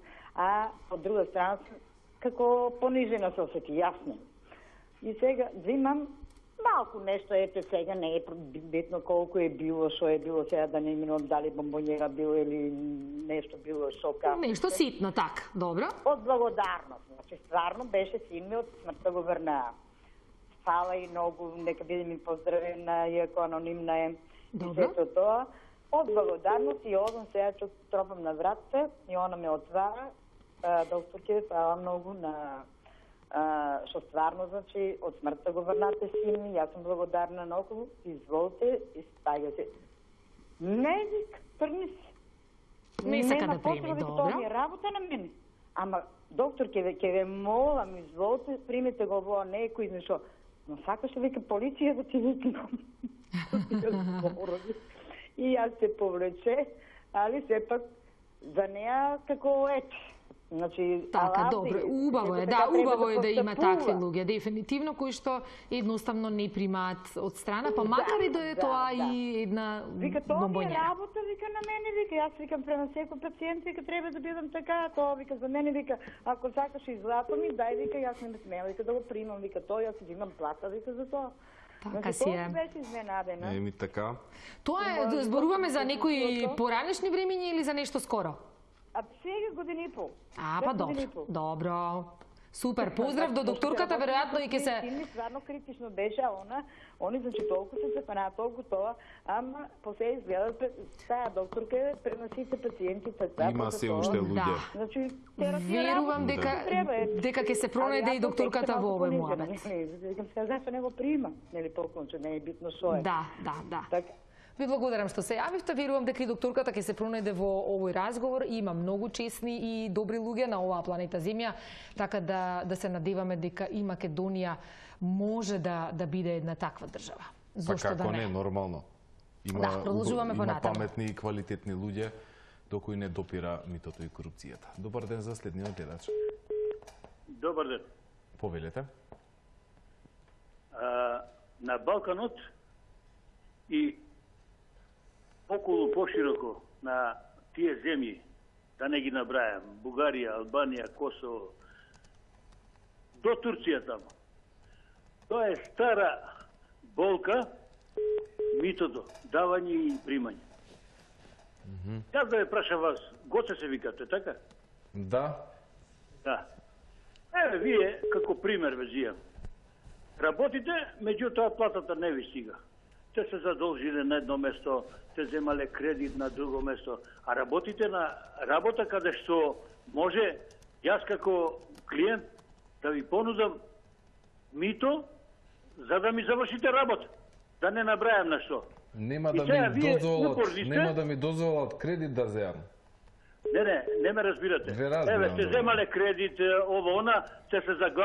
А од друга страна, како понижена се осети, јасно. И сега взимам малку нешто, ете сега не е битно колку е било, што е било сега, да не минувам дали бомбонјера било или нешто било, шока. Нешто ситно, така, добро. Од благодарност, значи стварно беше син ми од смртта го врнаа. Фала и многу, нека биде ми поздравена, иако анонимна е. И сето тоа. Од благодарност и одам сега, тропам на вратата и она ме отвара. Докторке, фала многу на што стварно, значи, од смртта го врнате син ми, јас сум благодарна на околу, изволте и стаѓате. Не, вика, тргни се. Не сака да прими, добро. добро. Тоа е работа на мене. Ама, доктор, ќе ве молам, изволте, примете го во некој, нешто. Но сакаше, вика, полиција да ти викнам. И јас се повлече, али сепак за неа како ете. Значи, така, добро, убаво е, да, убаво е да има такви луѓе, дефинитивно, кои што едноставно не примаат од страна, па макар и да е тоа и една бомбонјера. Вика, тоа ми е работа, вика, на мене, вика, јас викам према секој пациент, вика, треба да бидам така, тоа, вика, за мене, вика, ако сакаш излато ми, дај, вика, јас не ме смея, вика, да го примам, вика, тоа, јас имам плата, вика, за тоа. Така си е. Беше изненадена. Еми така. Тоа е, зборуваме за некои поранешни времиња или за нешто скоро? А сега година и пол. Па добро, добро. Супер, поздрав до докторката, веројатно и ќе се... Син стварно критично беше, а они, значи, толку се запанаа, толку тоа, ама после изгледа таа докторка е према сите пациентите. Има се уште луѓе. Значи, верувам дека ќе се пронајде и докторката во овој муабет. Викам сега, зашто не го прима? Нели толку, че не е битно што е. Да. Ви благодарам што се јавивте. Верувам дека и докторката ќе се пронајде во овој разговор. Има многу чесни и добри луѓе на оваа планета Земја, така да се надеваме дека и Македонија може да биде една таква држава. Зошто да не? Како не, нормално. Има паметни и квалитетни луѓе до кои не допира митото и корупцијата. Добар ден за следниот гледач. Добар ден. Повелете. На Балканот и околу пошироко на тие земји, да не ги набрајам, Бугарија, Албанија, Косово, до Турција тамо. Тоа е стара болка, митото, давање и примање. Јас да ве прашам вас, Гоце се викате, така? Да. Да. Еве, вие, како пример ве зијам. Работите, меѓутоа платата не ви стига. Те се задолжиле на едно место, те земале кредит на друго место, а работите на работа каде што може јас како клиент да ви понудам мито за да ми завршите работа. Да не набрајам на што. Нема да ми дозволат кредит да земам. Не ме разбирате. Еве, сте земале кредит, она, се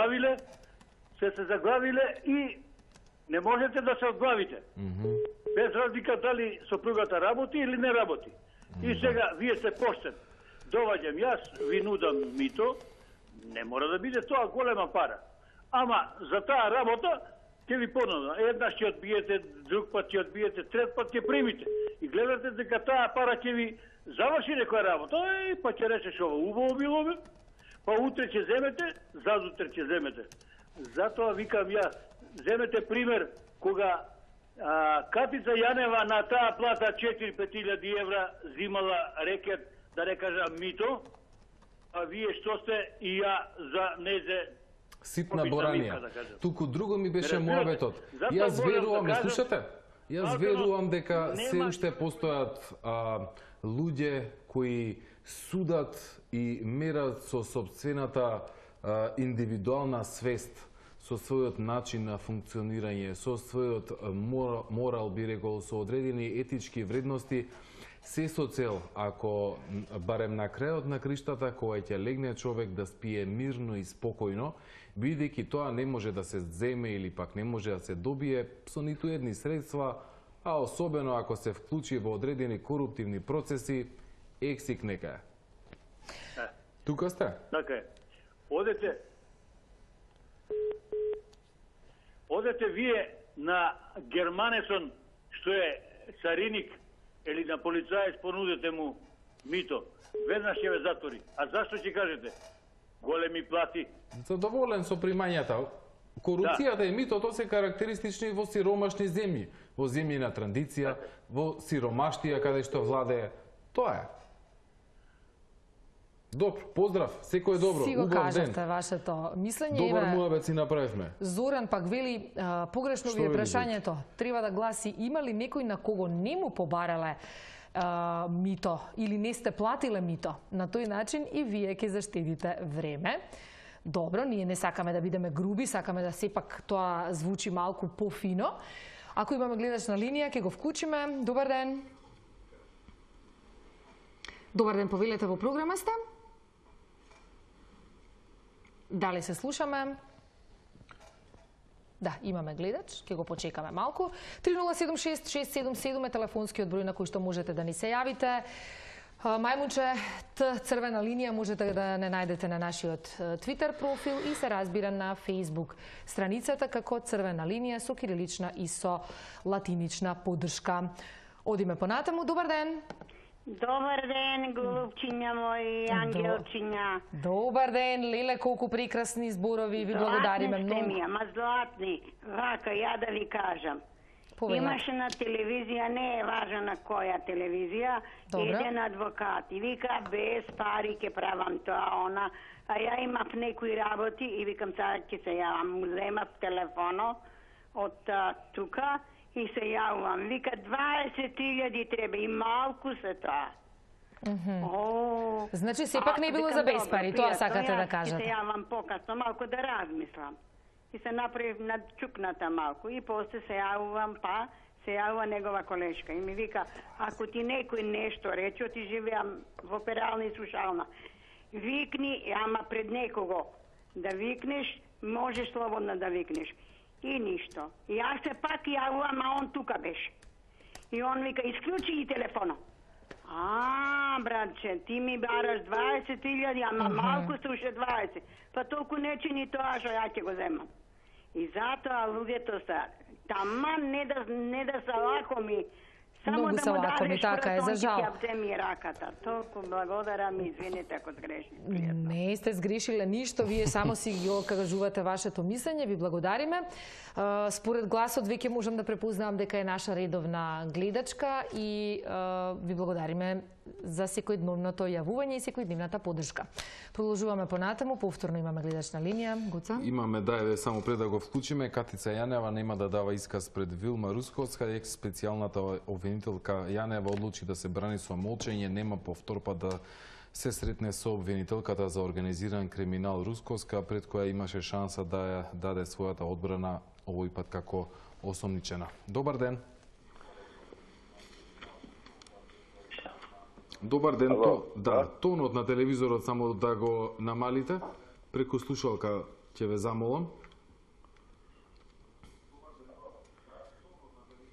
заглавиле и не можете да се одглавите. Без разлика дали сопругата работи или не работи. И сега, вие сте поштен. доваѓам јас, ви нудам мито, не мора да биде тоа голема пара. Ама за таа работа ќе ви понудам. Еднаш ќе одбиете, друг пат ќе одбиете, трет пат ќе примите. И гледате дека таа пара ќе ви заврши некоја работа. Па ќе речеш ова убаво било бе, па утре ќе земете, задутре ќе земете. Затоа викам ја, земете пример кога Катица Јанева на таа плата 4-5 евра зимала рекет, да не кажам мито, а вие што сте и ја за незе ситна боранија. Туку друго ми беше муаветот. Јас верувам, ме слушате? Јас верувам дека се уште постојат луѓе кои судат и мерат со сопствената индивидуална свест, со својот начин на функционирање, со својот морал, би рекол, со одредени етички вредности, се со цел, ако барем на крајот на криштата, кога ќе легне човек да спие мирно и спокојно, бидејќи тоа не може да се земе или пак не може да се добие со ниту едни средства, а особено ако се вклучи во одредени коруптивни процеси, ексик нека е. Тука сте? Така е. Одете вие на германесон, што е цариник, или на полицаец, понудете му мито. Веднаш ќе ве затвори. А зашто ќе кажете? Големи плати. Задоволен со примањата. Корупцијата и митото се карактеристични во сиромашни земји. Во земји на традиција, во сиромаштија каде што владее. Тоа е. Добро, поздрав, секој е добро, Си го убав ден. кажавте вашето мислење. Добар муабет си направивме. Зоран пак вели, погрешно ви е прашањето. Треба да гласи, има ли некој на кого не му побарале мито или не сте платиле мито? На тој начин и вие ќе заштедите време. Добро, ние не сакаме да бидеме груби, сакаме да сепак тоа звучи малку пофино. Ако имаме гледач на линија, ќе го вклучиме. Добар ден. Добар ден, повелете, во програма сте. Дали се слушаме? Да, имаме гледач, ќе го почекаме малку. 3076-677 е телефонскиот број на кој што можете да ни се јавите. Мајмунче, црвена линија можете да не најдете на нашиот Твитер профил и се разбира на Facebook страницата како црвена линија со кирилична и со латинична поддршка. Одиме понатаму. Добар ден. Добар ден, голубчиња мој, ангелчиња. Добар ден, Леле, колку прекрасни зборови, ви благодариме многу. Златни сте ми, ама златни. Вака, ја да ви кажам. Имаше на телевизија, не е важно на која телевизија, еден адвокат и вика, без пари ќе правам тоа, она. А ја имав некои работи и викам, сега ќе се јавам, му земав телефоно од тука, и се јавувам. Вика, 20.000 треба и малку се тоа. Значи, сепак не било за без пари, тоа сакате да кажете. Ќе се јавам покасно, малку да размислам. И се направив над чукната малку. И после се јавувам, па се јавува негова колешка. И ми вика, ако ти некој нешто рече, ти живеам во перална и слушална. Викни, ама пред некого да викнеш, можеш слободно да викнеш. И ништо. И јас се пак јавувам, а он тука беше. И он вика, исклучи ги телефона. Братче, ти ми бараш 20.000, ама малку се уште 20. Па толку нече ни тоа што ја ќе го земам. И затоа луѓето се тама не да се лакоми, само Многу да се му лакоми, дадеш така е, за жал. ќе земи раката. Толку благодарам, извините ако сгрешни. Не сте сгрешиле ништо, вие само си го кажувате вашето мислење, ви благодариме. Според гласот веќе можам да препознавам дека е наша редовна гледачка и ви благодариме за секојдневното јавување и секојдневната поддршка. Продолжуваме понатаму, повторно имаме гледачна линија. Гоца? Имаме, да, еве само пред да го вклучиме, Катица Јанева нема да дава исказ пред Вилма Русковска, специјалната обвинителка Јанева одлучи да се брани со молчење, нема повтор па да се сретне со обвинителката за организиран криминал Русковска, пред која имаше шанса да ја даде својата одбрана овој пат како осомничена. Добар ден. Добар ден, тонот на телевизорот само да го намалите, преку слушалка ќе ве замолам.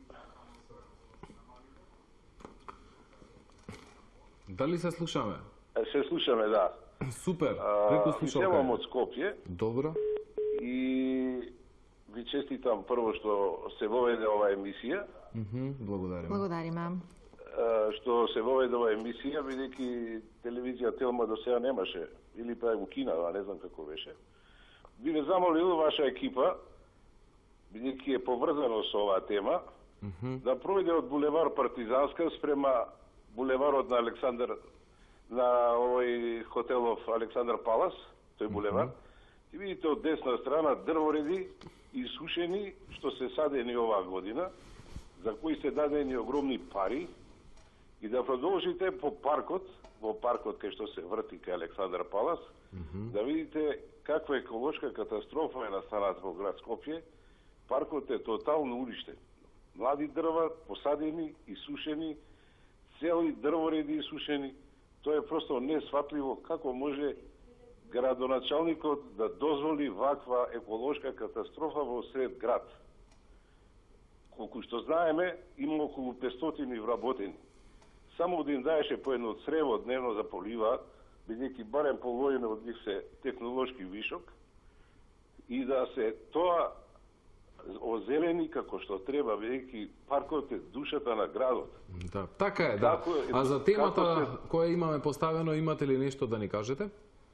Дали се слушаме? Се слушаме, да. Супер, преку слушалка. Иземам од Скопје. Добро. И ви честитам прво што се воведе ова емисија. Благодарим. Благодариме. Што се воведе ова емисија, бидејќи телевизија Телма до сега немаше, или па ја го кинала, не знам како беше. Би ве замолил ваша екипа, бидејќи е поврзано со оваа тема, да пројде од булевар Партизанска спрема булеварот на Александар, на овој хотелов Александар Палас, тој булевар. И видите од десна страна дрвореди исушени, што се садени оваа година, за кои се дадени огромни пари, и да продолжите по паркот, во паркот кај што се врти кај Александар Палас, да видите каква еколошка катастрофа е настаната во град Скопје. Паркот е тотално уништен. Млади дрва посадени, исушени, цели дрвореди исушени. Тоа е просто несватливо како може градоначалникот да дозволи ваква еколошка катастрофа во сред град. Колку што знаеме, има околу 500 вработени. Само да им даеше по едно црево дневно за полива, бидејќи барем половина од нив се технолошки вишок, и да се тоа озелени како што треба, бидејќи паркот е душата на градот. Да, така е, да. А за темата која имаме поставено, имате ли нешто да ни кажете?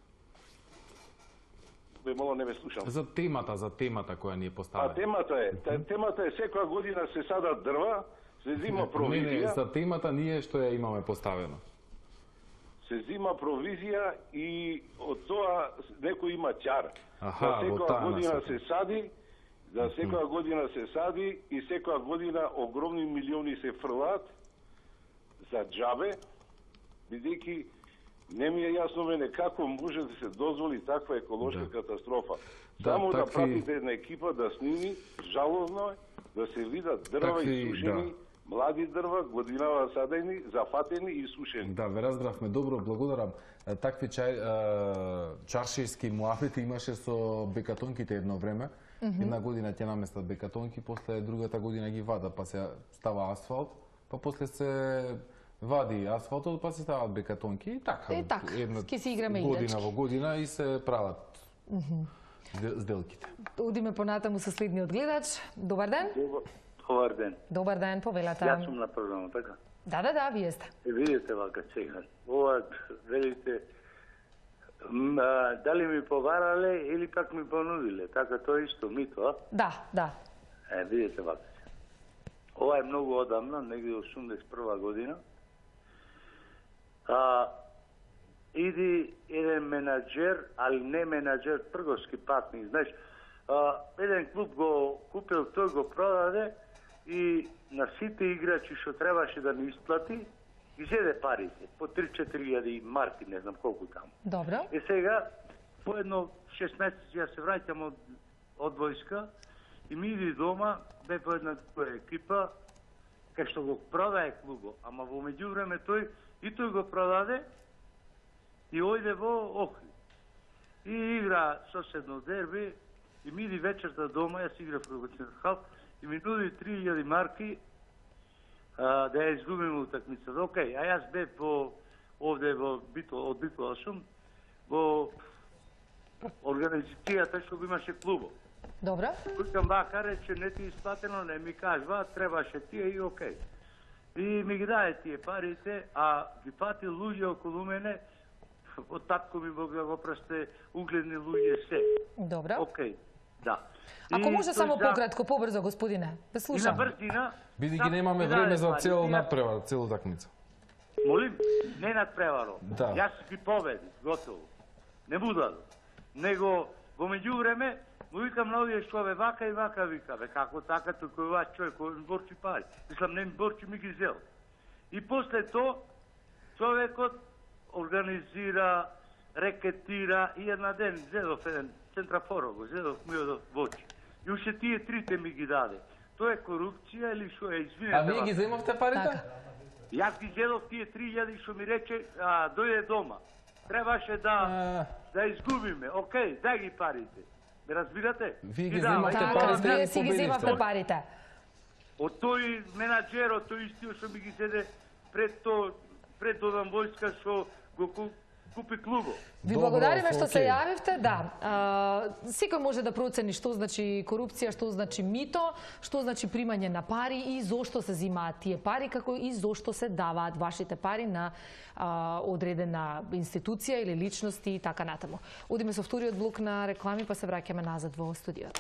Бе, мало не ме слушам. За темата која ни е поставена. Темата е секоја година се садат дрва, се зима провизија. Не, за темата ние што ја имаме поставено. Се зима провизија и од тоа некој има ќар. Аха, секоја година се сади, за секоја година се сади и секоја година огромни милиони се фрлаат за џабе, бидејќи не ми е јасно мене како може да се дозволи таква еколошка катастрофа. Само да пратите една екипа да сними, жалозно е да се видат дрва исушени, млади дрва, годинава садени, зафатени и сушени. Да, ве разбравме добро, благодарам. Такви чаршијски муафити имаше со бекатонките едно време. Една година ќе наместат бекатонки, после другата година ги вада, па се става асфалт, па после се вади асфалтот, па се стават бекатонки и така. Ке се играме година играчки. во година и се прават сделките. Одиме понатаму со следниот гледач. Добар ден. Добар ден. Добар ден, повелата. Јас сум на програма, така? Да, вие сте. Видите вака сега. Ова, велите, дали ми побарале или пак ми понудиле. Така тоа исто мито, а? Да. Видите вака. Ова е многу одамна, негде 81 година. Иди еден менаџер, али не менаџер, трговски патник, знаеш, еден клуб го купил, тој го продаде и на сите играчи што требаше да ни исплати, ги зеде парите, по 3-4 марки, не знам колку таму. Добро. И сега, по едно 6 месеци ја се враќам од војска и ми иди дома, бе по една екипа, кај што го продаде клубо, ама во меѓувреме тој го продаде и ојде во Охрид. И игра соседно дерби и ми иди вечерта дома, јас играв во Централ и ми нуди 3000 марки да ја изгубиме утакмицата. Океј, а јас бе овде во од Битола сум, во организацијата што го имаше клубо. Добро. Викам вака, рече, не ти исплатено, не ми кажва, требаше тие и океј. И ми ги даде тие парите, а ги пати луѓе околу мене, од татко ми Бог да го прости, угледни луѓе се. Добро. Океј, да. Ако може само пократко, побрзо, господине. Ве слушам. И на брзина... Бидејќи немаме време за цел надпревар, цел утакмица. Молим, не надпреваро. Да. Јас ги победив, готово. Не будал. Него, во меѓувреме, му викам на овие што бе вака и вака вика, бе како така, тој ова човек кој ми борчи пари. Мислам, не ми борчи, ми ги зел. И после тоа, човекот организира, рекетира и една ден зедов еден центрафоро, го зедов ми од вочи. И уште тие трите ми ги даде. Тоа е корупција или што е, извинете. А вие ги земавте парите? Јас ги зедов тие 3000 што ми рече, дојде дома. Требаше да изгубиме. Океј, дај ги парите. Ме разбирате? Вие ги земавте парите, вие си ги земавте парите. Од тој менаџерот, тој истиот што ми ги зеде пред Додам војска што го купи клубо. Ви благодариме што се јавивте. Да, секој може да процени што значи корупција, што значи мито, што значи примање на пари и зошто се земаат тие пари, како и зошто се даваат вашите пари на одредена институција или личности и така натаму. Одиме со вториот блок на реклами, па се враќаме назад во студиото.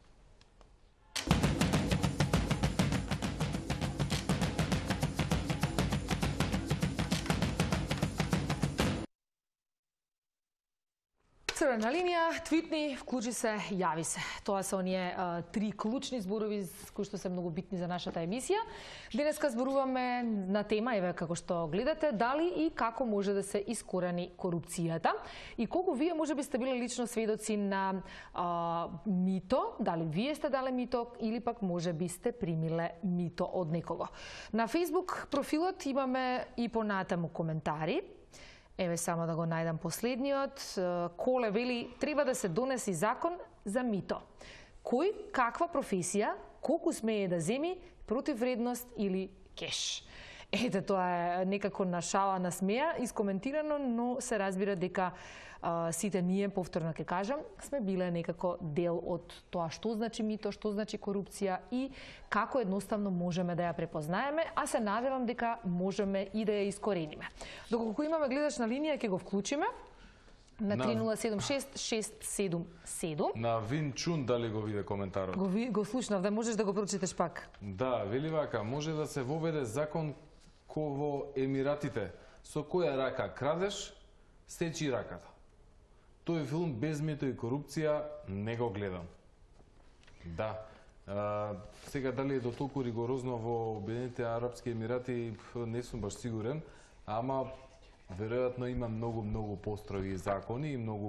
Црвена линија, твитни, вклучи се, јави се. Тоа се оние три клучни зборови кои што се многу битни за нашата емисија. Денеска зборуваме на тема, еве како што гледате, дали и како може да се искорени корупцијата и колку вие можеби сте биле лично сведоци на мито, дали вие сте дале мито или пак можеби сте примиле мито од некого. На Facebook профилот имаме и понатаму коментари. Еве само да го најдам последниот. Коле вели, треба да се донеси закон за мито. Кој, каква професија, колку смее да земи, против вредност или кеш. Ете, тоа е некако на шала, на смеја, искоментирано, но се разбира дека сите ние, повторно ќе кажам, сме биле некако дел од тоа што значи мито, што значи корупција и како едноставно можеме да ја препознаеме, а се надевам дека можеме и да ја искорениме. Доколку имаме гледач на линија, ќе го вклучиме на 3076-677. На Вин Чун дали го виде коментарот? Го слушнав, да можеш да го прочиташ пак. Да, вели вака, може да се воведе закон ко во Емиратите. Со која рака крадеш, сечи раката. Тој филм без мито и корупција не го гледам. Да. Сега дали е до толку ригорозно во Обединетите арапски емирати, не сум баш сигурен, ама веројатно има многу построги закони и многу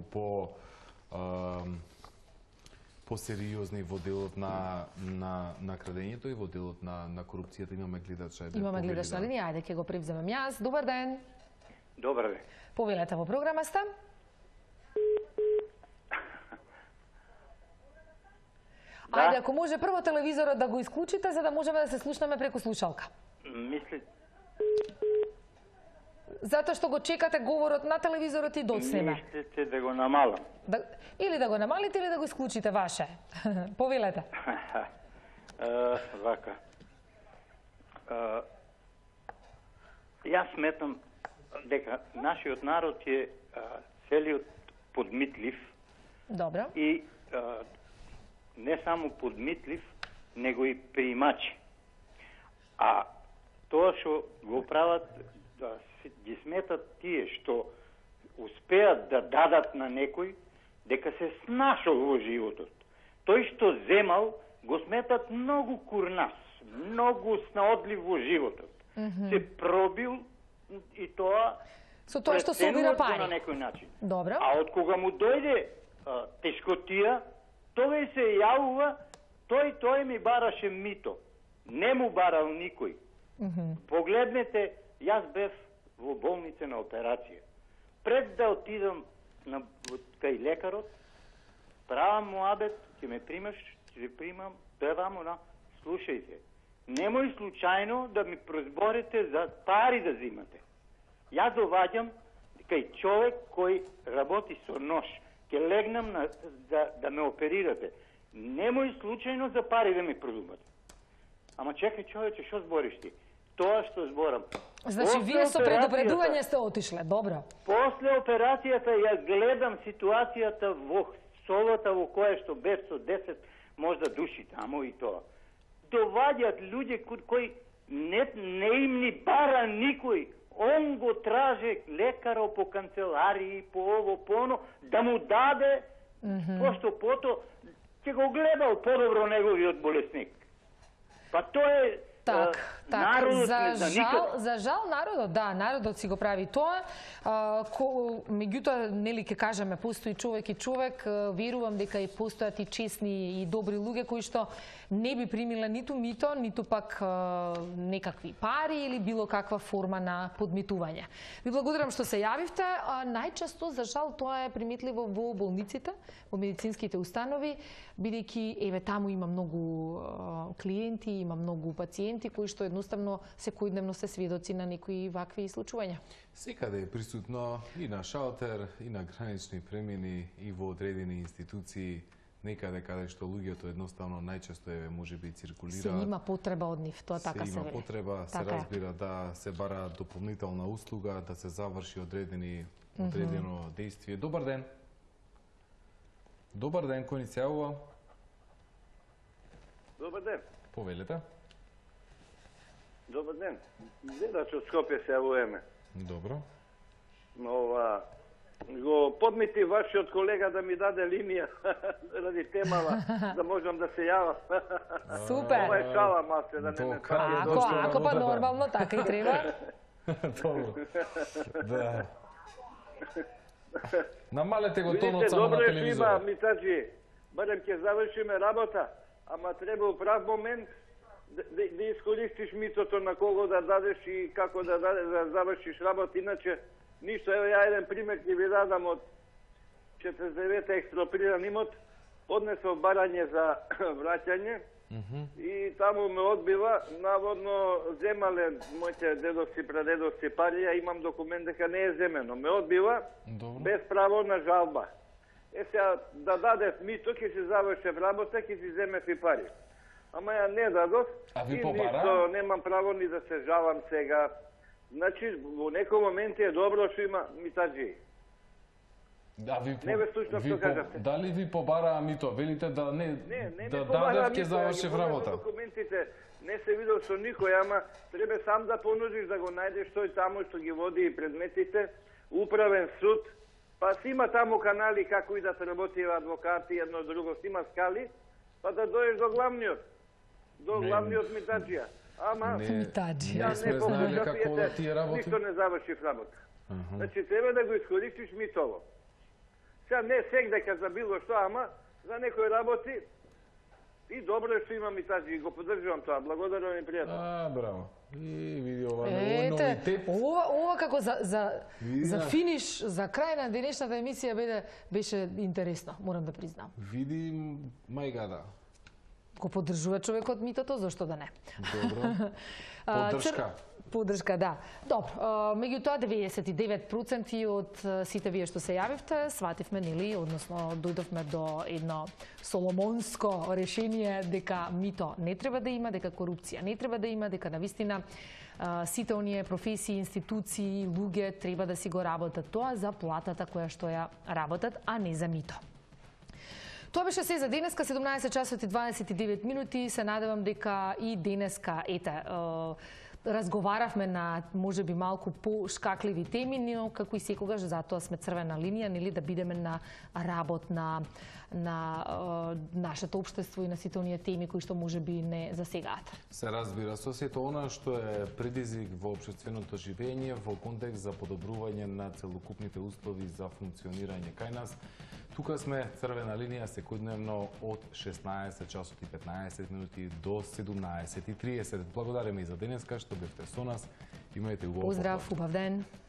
по-сериозни во делот на крадењето и во делот на корупцијата. Имаме гледач. Имаме гледач на линија, ајде ќе го превземем јас. Добар ден. Добар ден. Повелете во програма сте. Да. Ајде, ако може прво телевизорот да го исклучите, за да можеме да се слушнаме преку слушалка. Мисли... Затоа што го чекате говорот на телевизорот и доцнеме. Мислите да го намалам? Или да го намалите, или да го исклучите, ваше. Повелете. Вака. Јас сметам дека нашиот народ е целиот подмитлив. Добро. И не само подмитлив, него и приимачи. А тоа што го прават, ги сметат тие што успеат да дадат на некој, дека се снашол во животот. Тој што земал, го сметат многу курнас, многу снаодлив во животот. Се пробил и тоа со тоа што се убира пари на некој начин. Добро. А од кога му дојде тешкотија, тој се јавува, тој ми бараше мито. Не му барал никој. Погледнете, јас бев во болница на операција. Пред да отидам кај лекарот, правам му абет, ќе ме примаш, ќе примам, певам она, слушајте, немој случајно да ми прозборите за пари да зимате. Јас доваѓам кај човек кој работи со нож. Ќе легнам да ме оперирате. Немој случајно за пари да ми продумате. Ама чекај, човече, што збориш ти? Тоа што зборам. Значи, вие со предупредување сте отишле, добро. После операцијата ја гледам ситуацијата во солата во која што бев со 10 можда души тамо и тоа. Доваѓаат луѓе кои не им ни бара никој. Он го траже лекаро по канцеларии, по ово, по оно, да му даде, пошто пото, ќе го гледал подобро неговиот болесник. Па тоа е народот за никад. За жал народот, да, народот си го прави тоа. Меѓутоа, нели ќе кажеме, постои човек и човек, верувам дека и постојат и честни и добри луѓе кои што не би примиле ниту мито, ниту пак некакви пари или било каква форма на подмитување. Ви благодарам што се јавивте. Најчесто, за жал, тоа е приметливо во болниците, во медицинските установи, бидејќи еве таму има многу клиенти, има многу пациенти елементи кои што едноставно секојдневно се сведоци на некои вакви случувања? Секаде е присутно и на шалтер, и на гранични премини, и во одредени институции, некаде каде што луѓето едноставно најчесто можеби циркулираат. Се има потреба од нив, тоа така се вели. Се има вели. потреба, се разбира да се бара дополнителна услуга, да се заврши одредено действие. Добар ден. Добар ден, кој ни се јавува? Добар ден. Повелете. Добар ден. Дедач од Скопје се јавуваме. Добро. Го подмити вашиот колега да ми даде линија ради темава, да можам да се јавам. Супер. Ова е шала малце, да не ме Ако па нормално, така и треба. Добро. Да. Намалете го тонот само на телевизорот. Добро е, Митаджи, барем ќе завршиме работа, ама треба у прав момент да искористиш митото на кого да дадеш и како да завршиш работа, иначе ништо. Ево ја еден пример ќе ви дадам од 49 експроприиран имот, однесов барање за враќање и таму ме одбива, наводно земале моите дедовци, прадедовци пари, ја имам документ дека не е земено. Ме одбива без право на жалба. Сега да дадев мито, ќе си завршев работа, ќе си земев и пари. Ама ја не дадов и ништо, немам право ни да се жалам сега. Значи, во некој момент е добро што има Митаджи. Дали ви побараа мито? Велите да не да дадев ќе завршив работа. Документите не се видел со никој, ама треба сам да понудиш да го најдеш тој таму што ги води и предметите, управен суд, па си има таму канали како и да работи адвокати, едно друго, си има скали, па да дојдеш до главниот Митаджија. Ама не сме знаеле како да ти работи. Ништо не завршив работа. Значи треба да го искористиш митово. Сега не сек дека за било што, ама за некој работи и добро е што има Митаджи, го поддржувам тоа. Благодарам и пријатно. Браво. И види ова новитет. Ова како за финиш, за крај на денешната емисија беше интересно, морам да признам. Види мајгада. Го поддржува човекот митото, зашто да не? Добро. Поддршка. Поддршка, да. Добро, меѓутоа 99% од сите вие што се јавивте, свативме, нели, односно дојдовме до едно соломонско решение дека мито не треба да има, дека корупција не треба да има, дека навистина сите оние професии, институции, луѓе треба да си го работат тоа за платата која што ја работат, а не за мито. Тоа беше се за денеска, 17 часот и 29 минути. Се надевам дека и денеска, разговаравме на можеби малку по-шкакливи теми, но како и секогаш затоа сме црвена линија, нели, да бидеме на работ на нашето општество и на сите оние теми кои што можеби не засегаат. Се разбира, со сето она што е предизвик во општественото живење во контекст за подобрување на целокупните услови за функционирање кај нас. Тука сме црвена линија секојдневно од 16 часот и 15 минути до 17:30. Благодариме и за денеска што бевте со нас. Имајте убав. Поздрав, убав ден.